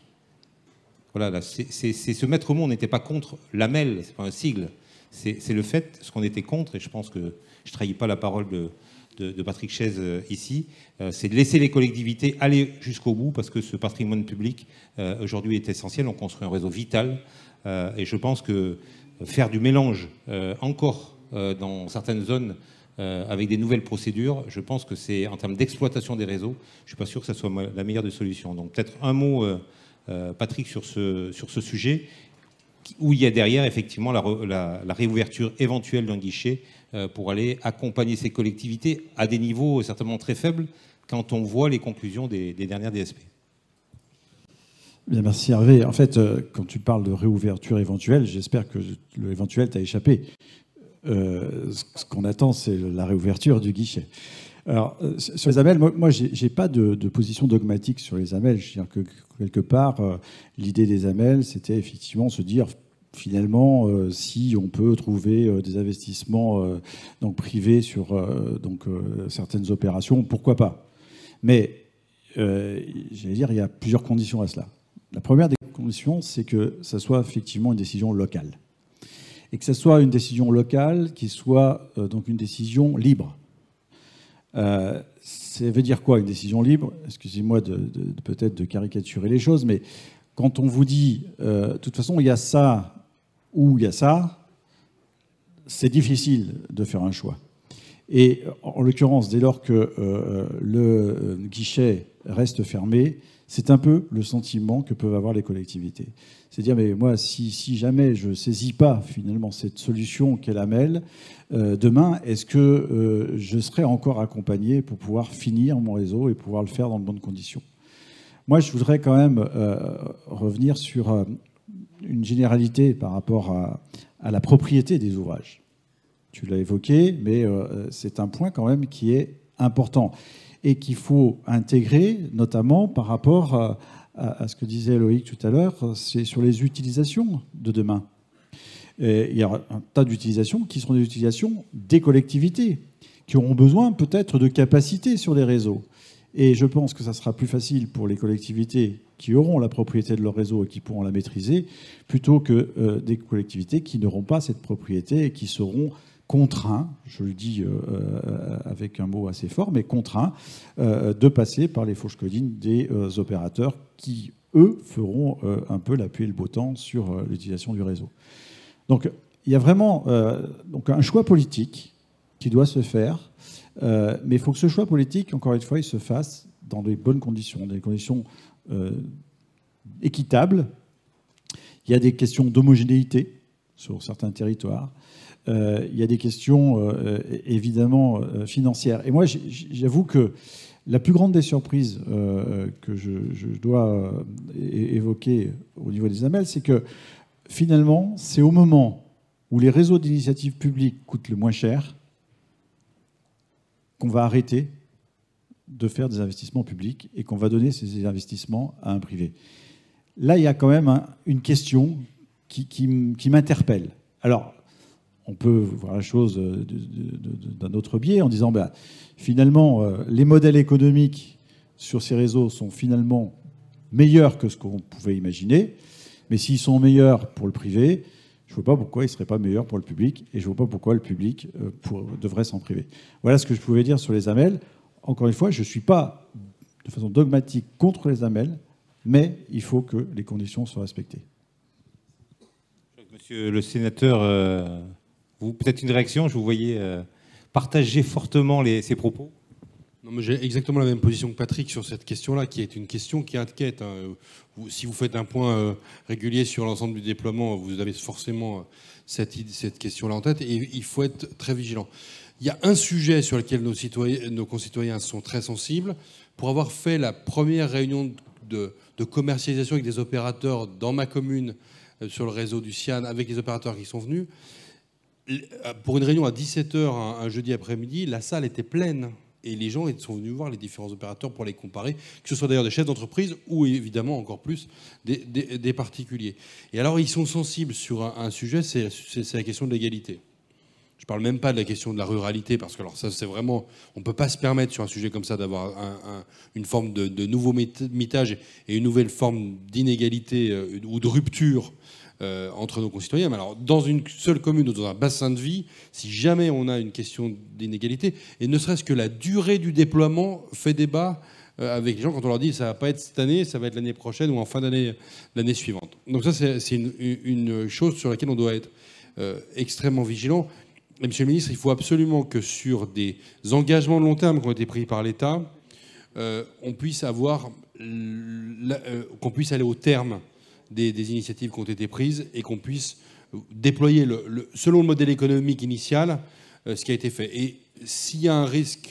Voilà, c'est se mettre au mot. On n'était pas contre l'A M E L, c'est pas un sigle. C'est le fait, ce qu'on était contre, et je pense que je ne trahis pas la parole de... De, de Patrick Chaise euh, ici, euh, c'est de laisser les collectivités aller jusqu'au bout parce que ce patrimoine public euh, aujourd'hui est essentiel. On construit un réseau vital euh, et je pense que faire du mélange euh, encore euh, dans certaines zones euh, avec des nouvelles procédures, je pense que c'est en termes d'exploitation des réseaux, je ne suis pas sûr que ça soit la meilleure des solutions. Donc peut-être un mot, euh, euh, Patrick, sur ce, sur ce sujet où il y a derrière effectivement la, la, la réouverture éventuelle d'un guichet pour aller accompagner ces collectivités à des niveaux certainement très faibles, quand on voit les conclusions des, des dernières D S P. Bien, merci Hervé. En fait, euh, quand tu parles de réouverture éventuelle, j'espère que le éventuel t'a échappé. Euh, ce qu'on attend, c'est la réouverture du guichet. Alors, euh, sur les A M L, moi, moi j'ai, j'ai pas de, de position dogmatique sur les A M L. Je veux dire que quelque part, euh, l'idée des A M L, c'était effectivement se dire, finalement, euh, si on peut trouver euh, des investissements euh, donc privés sur euh, donc, euh, certaines opérations, pourquoi pas. Mais, euh, j'allais dire, il y a plusieurs conditions à cela. La première des conditions, c'est que ça soit effectivement une décision locale. Et que ce soit une décision locale qui soit euh, donc une décision libre. Euh, ça veut dire quoi, une décision libre? Excusez-moi de, de, de, peut-être de caricaturer les choses, mais quand on vous dit, euh, de toute façon, il y a ça ou il y a ça, c'est difficile de faire un choix. Et en l'occurrence, dès lors que euh, le guichet reste fermé, c'est un peu le sentiment que peuvent avoir les collectivités. C'est dire, mais moi, si, si jamais je ne saisis pas finalement cette solution qu'est l'A M L, euh, demain, est-ce que euh, je serai encore accompagné pour pouvoir finir mon réseau et pouvoir le faire dans de bonnes conditions? Moi, je voudrais quand même euh, revenir sur euh, une généralité par rapport à, à la propriété des ouvrages. Tu l'as évoqué, mais euh, c'est un point quand même qui est important et qu'il faut intégrer, notamment par rapport à, à, à ce que disait Loïc tout à l'heure, c'est sur les utilisations de demain. Et il y a un tas d'utilisations qui seront des utilisations des collectivités, qui auront besoin peut-être de capacités sur les réseaux. Et je pense que ça sera plus facile pour les collectivités qui auront la propriété de leur réseau et qui pourront la maîtriser, plutôt que euh, des collectivités qui n'auront pas cette propriété et qui seront contraints, je le dis euh, avec un mot assez fort, mais contraints euh, de passer par les fourches codines des euh, opérateurs qui, eux, feront euh, un peu la pluie et le beau temps sur euh, l'utilisation du réseau. Donc, il y a vraiment euh, donc un choix politique qui doit se faire, euh, mais il faut que ce choix politique, encore une fois, il se fasse dans des bonnes conditions, des conditions euh, équitables. Il y a des questions d'homogénéité sur certains territoires. Euh, il y a des questions euh, évidemment euh, financières. Et moi, j'avoue que la plus grande des surprises euh, que je, je dois euh, évoquer au niveau des A M L, c'est que finalement, c'est au moment où les réseaux d'initiative publique coûtent le moins cher qu'on va arrêter de faire des investissements publics et qu'on va donner ces investissements à un privé. Là, il y a quand même un, une question qui, qui, qui m'interpelle. Alors, on peut voir la chose d'un autre biais en disant ben, finalement, euh, les modèles économiques sur ces réseaux sont finalement meilleurs que ce qu'on pouvait imaginer. Mais s'ils sont meilleurs pour le privé, je ne vois pas pourquoi ils ne seraient pas meilleurs pour le public et je ne vois pas pourquoi le public euh, pour, devrait s'en priver. Voilà ce que je pouvais dire sur les A M L. Encore une fois, je ne suis pas de façon dogmatique contre les A M L, mais il faut que les conditions soient respectées. Monsieur le sénateur, euh, vous peut-être une réaction, je vous voyais euh, partager fortement les, ces propos. Non, mais j'ai exactement la même position que Patrick sur cette question-là, qui est une question qui inquiète. Hein. Vous, si vous faites un point euh, régulier sur l'ensemble du déploiement, vous avez forcément euh, cette, cette question-là en tête, et il faut être très vigilant. Il y a un sujet sur lequel nos, citoyens, nos concitoyens sont très sensibles. Pour avoir fait la première réunion de, de commercialisation avec des opérateurs dans ma commune, euh, sur le réseau du CIAN, avec les opérateurs qui sont venus, pour une réunion à dix-sept heures un, un jeudi après-midi, la salle était pleine. Et les gens sont venus voir les différents opérateurs pour les comparer, que ce soit d'ailleurs des chefs d'entreprise ou évidemment encore plus des, des, des particuliers. Et alors ils sont sensibles sur un, un sujet, c'est la question de l'égalité. Je ne parle même pas de la question de la ruralité, parce que alors ça c'est vraiment, on ne peut pas se permettre sur un sujet comme ça d'avoir un, un, une forme de, de nouveau mitage et une nouvelle forme d'inégalité euh, ou de rupture Euh, entre nos concitoyens. Mais alors, dans une seule commune ou dans un bassin de vie, si jamais on a une question d'inégalité, et ne serait-ce que la durée du déploiement fait débat euh, avec les gens quand on leur dit ça va pas être cette année, ça va être l'année prochaine ou en fin d'année l'année suivante. Donc ça, c'est une, une chose sur laquelle on doit être euh, extrêmement vigilant. Et Monsieur le ministre, il faut absolument que sur des engagements de long terme qui ont été pris par l'État, euh, on puisse avoir, euh, qu'on puisse aller au terme Des, des initiatives qui ont été prises et qu'on puisse déployer, le, le, selon le modèle économique initial, euh, ce qui a été fait. Et s'il y a un risque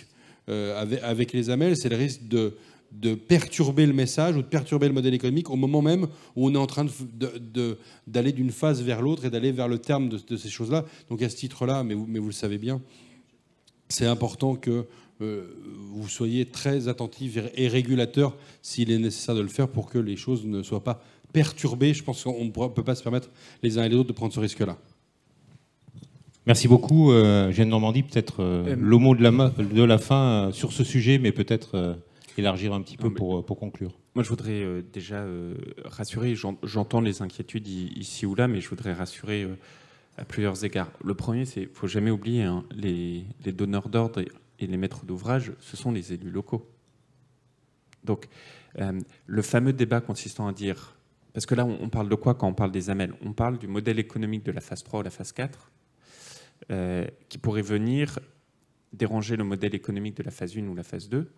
euh, avec, avec les A M L, c'est le risque de, de perturber le message ou de perturber le modèle économique au moment même où on est en train de, de, d'aller d'une phase vers l'autre et d'aller vers le terme de, de ces choses-là. Donc à ce titre-là, mais vous, mais vous le savez bien, c'est important que euh, vous soyez très attentifs et régulateurs s'il est nécessaire de le faire pour que les choses ne soient pas perturbées. Je pense qu'on ne peut pas se permettre les uns et les autres de prendre ce risque-là. Merci beaucoup. Euh, Jeanne Normandie, peut-être euh, euh, le mot de la, de la fin euh, sur ce sujet, mais peut-être euh, élargir un petit peu pour, pour conclure. Moi, je voudrais euh, déjà euh, rassurer, j'entends les inquiétudes ici ou là, mais je voudrais rassurer euh, à plusieurs égards. Le premier, c'est qu'il ne faut jamais oublier, hein, les, les donneurs d'ordre et, et les maîtres d'ouvrage, ce sont les élus locaux. Donc, euh, le fameux débat consistant à dire... Parce que là, on, on parle de quoi quand on parle des A M L? On parle du modèle économique de la phase trois ou la phase quatre, Euh, qui pourrait venir déranger le modèle économique de la phase un ou la phase deux.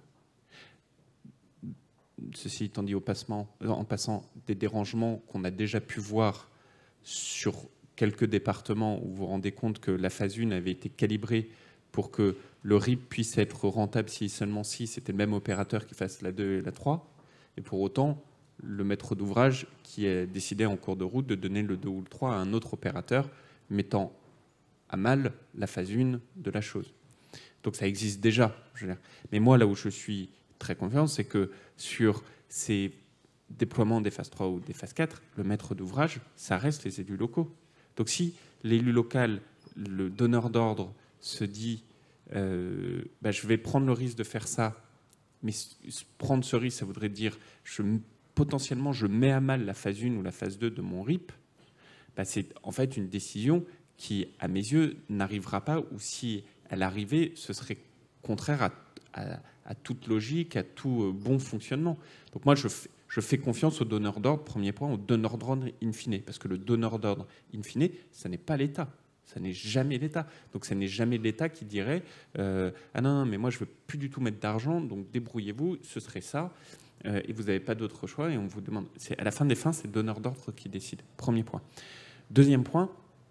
Ceci étant dit au passement, en passant, des dérangements qu'on a déjà pu voir sur quelques départements où vous vous rendez compte que la phase un avait été calibrée pour que le R I P puisse être rentable si seulement si c'était le même opérateur qui fasse la deux et la trois. Et pour autant, le maître d'ouvrage qui a décidé en cours de route de donner le deux ou le trois à un autre opérateur, mettant à mal la phase un de la chose. Donc ça existe déjà. Je veux dire. Mais moi, là où je suis très confiant, c'est que sur ces déploiements des phases trois ou des phases quatre, le maître d'ouvrage, ça reste les élus locaux. Donc si l'élu local, le donneur d'ordre, se dit euh, bah, je vais prendre le risque de faire ça, mais prendre ce risque, ça voudrait dire je, potentiellement je mets à mal la phase un ou la phase deux de mon R I P, bah, c'est en fait une décision qui, à mes yeux, n'arrivera pas, ou si elle arrivait, ce serait contraire à, à, à toute logique, à tout bon fonctionnement. Donc moi, je fais, je fais confiance au donneur d'ordre, premier point, au donneur d'ordre in fine, parce que le donneur d'ordre in fine, ça n'est pas l'État. Ça n'est jamais l'État. Donc ça n'est jamais l'État qui dirait euh, « Ah non, non, mais moi, je ne veux plus du tout mettre d'argent, donc débrouillez-vous, ce serait ça. Euh, » et vous n'avez pas d'autre choix, et on vous demande... À la fin des fins, c'est le donneur d'ordre qui décide. Premier point. Deuxième point,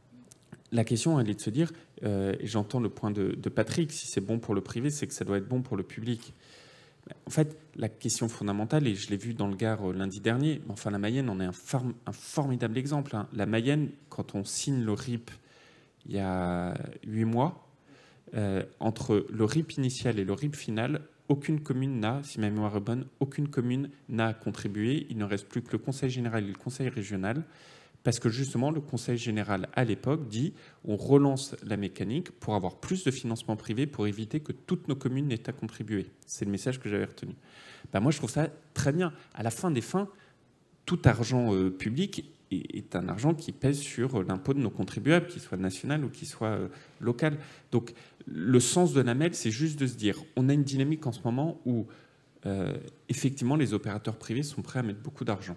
la question, elle est de se dire, euh, et j'entends le point de, de Patrick, si c'est bon pour le privé, c'est que ça doit être bon pour le public. En fait, la question fondamentale, et je l'ai vu dans le Gard lundi dernier, enfin la Mayenne en est un, form, un formidable exemple. Hein. La Mayenne, quand on signe le R I P il y a huit mois, euh, entre le R I P initial et le R I P final, aucune commune n'a, si ma mémoire est bonne, aucune commune n'a contribué. Il ne reste plus que le Conseil général et le Conseil régional. Parce que justement, le Conseil général, à l'époque, dit on relance la mécanique pour avoir plus de financement privé pour éviter que toutes nos communes n'aient à contribuer. C'est le message que j'avais retenu. Ben moi, je trouve ça très bien. À la fin des fins, tout argent euh, public est, est un argent qui pèse sur l'impôt de nos contribuables, qu'il soit national ou qu'il soit euh, local. Donc, le sens de la M E L, c'est juste de se dire on a une dynamique en ce moment où, euh, effectivement, les opérateurs privés sont prêts à mettre beaucoup d'argent.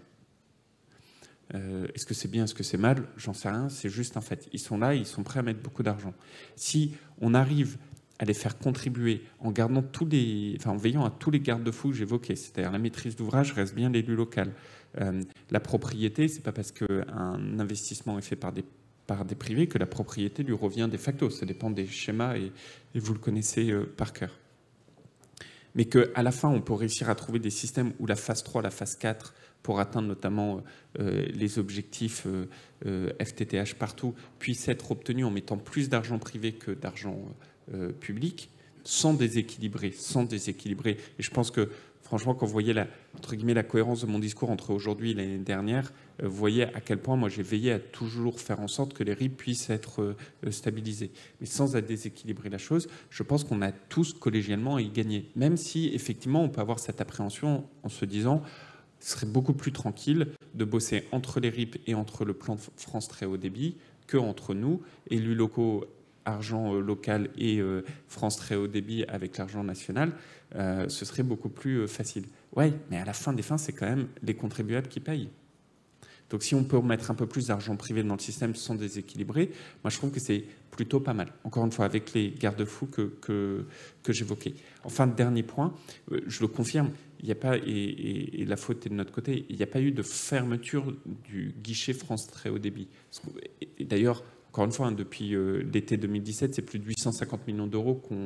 Euh, est-ce que c'est bien, est-ce que c'est mal? J'en sais rien, c'est juste un fait. Ils sont là, ils sont prêts à mettre beaucoup d'argent. Si on arrive à les faire contribuer en gardant tous les, enfin en veillant à tous les garde-fous que j'évoquais, c'est-à-dire la maîtrise d'ouvrage reste bien l'élu local. Euh, la propriété, c'est pas parce qu'un investissement est fait par des, par des privés que la propriété lui revient de facto. Ça dépend des schémas et, et vous le connaissez euh, par cœur. Mais qu'à la fin, on peut réussir à trouver des systèmes où la phase trois, la phase quatre, pour atteindre notamment euh, les objectifs euh, euh, F T T H partout, puissent être obtenus en mettant plus d'argent privé que d'argent euh, public, sans déséquilibrer, sans déséquilibrer. Et je pense que, franchement, quand vous voyez la, entre guillemets, la cohérence de mon discours entre aujourd'hui et l'année dernière, euh, vous voyez à quel point moi j'ai veillé à toujours faire en sorte que les R I P puissent être euh, stabilisés. Mais sans déséquilibrer la chose, je pense qu'on a tous collégialement à y gagner. Même si, effectivement, on peut avoir cette appréhension en se disant ce serait beaucoup plus tranquille de bosser entre les R I P et entre le plan France très haut débit que entre nous, élus locaux, argent local et euh, France très haut débit avec l'argent national, euh, ce serait beaucoup plus euh, facile. Oui, mais à la fin des fins, c'est quand même les contribuables qui payent. Donc si on peut mettre un peu plus d'argent privé dans le système sans déséquilibrer, moi je trouve que c'est plutôt pas mal. Encore une fois, avec les garde-fous que, que, que j'évoquais. Enfin, dernier point, je le confirme, il n'y a pas, et, et, et la faute est de notre côté, il n'y a pas eu de fermeture du guichet France très haut débit. Et d'ailleurs, encore une fois, hein, depuis euh, l'été deux mille dix-sept, c'est plus de huit cent cinquante millions d'euros qu'on qu'on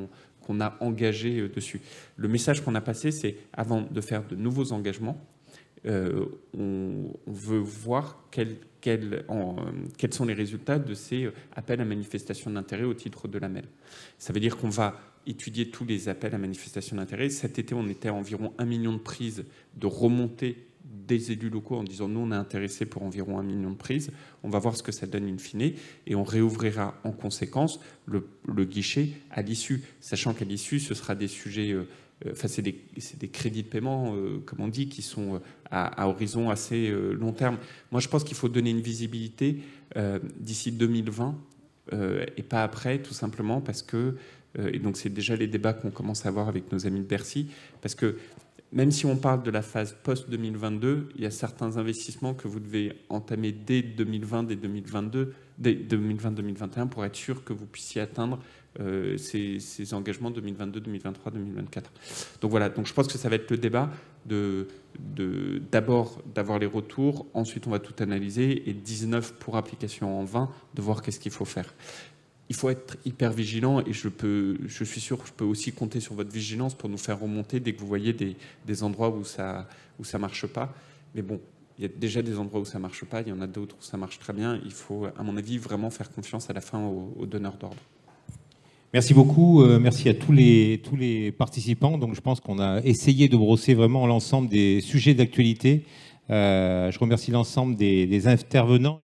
qu'on a engagé euh, dessus. Le message qu'on a passé, c'est avant de faire de nouveaux engagements, euh, on, on veut voir quel, quel, en, euh, quels sont les résultats de ces appels à manifestation d'intérêt au titre de l'A M E L. Ça veut dire qu'on va étudier tous les appels à manifestation d'intérêt. Cet été, on était à environ un million de prises de remontée des élus locaux en disant nous on est intéressés pour environ un million de prises, on va voir ce que ça donne in fine et on réouvrira en conséquence le, le guichet à l'issue, sachant qu'à l'issue ce sera des sujets, euh, enfin c'est des, c'est des crédits de paiement euh, comme on dit qui sont à, à horizon assez euh, long terme. Moi je pense qu'il faut donner une visibilité euh, d'ici deux mille vingt euh, et pas après, tout simplement parce que euh, et donc c'est déjà les débats qu'on commence à avoir avec nos amis de Bercy, parce que même si on parle de la phase post-deux mille vingt-deux, il y a certains investissements que vous devez entamer dès deux mille vingt, dès deux mille vingt-deux, dès deux mille vingt deux mille vingt et un pour être sûr que vous puissiez atteindre euh, ces, ces engagements deux mille vingt-deux, deux mille vingt-trois, deux mille vingt-quatre. Donc voilà, donc je pense que ça va être le débat de, de, d'abord d'avoir les retours, ensuite on va tout analyser, et dix-neuf pour application en vingt, de voir qu'est-ce qu'il faut faire. Il faut être hyper vigilant et je, peux, je suis sûr que je peux aussi compter sur votre vigilance pour nous faire remonter dès que vous voyez des, des endroits où ça où ça marche pas. Mais bon, il y a déjà des endroits où ça marche pas, il y en a d'autres où ça marche très bien. Il faut, à mon avis, vraiment faire confiance à la fin aux, aux donneurs d'ordre. Merci beaucoup, euh, merci à tous les, tous les participants. Donc je pense qu'on a essayé de brosser vraiment l'ensemble des sujets d'actualité. Euh, je remercie l'ensemble des, des intervenants.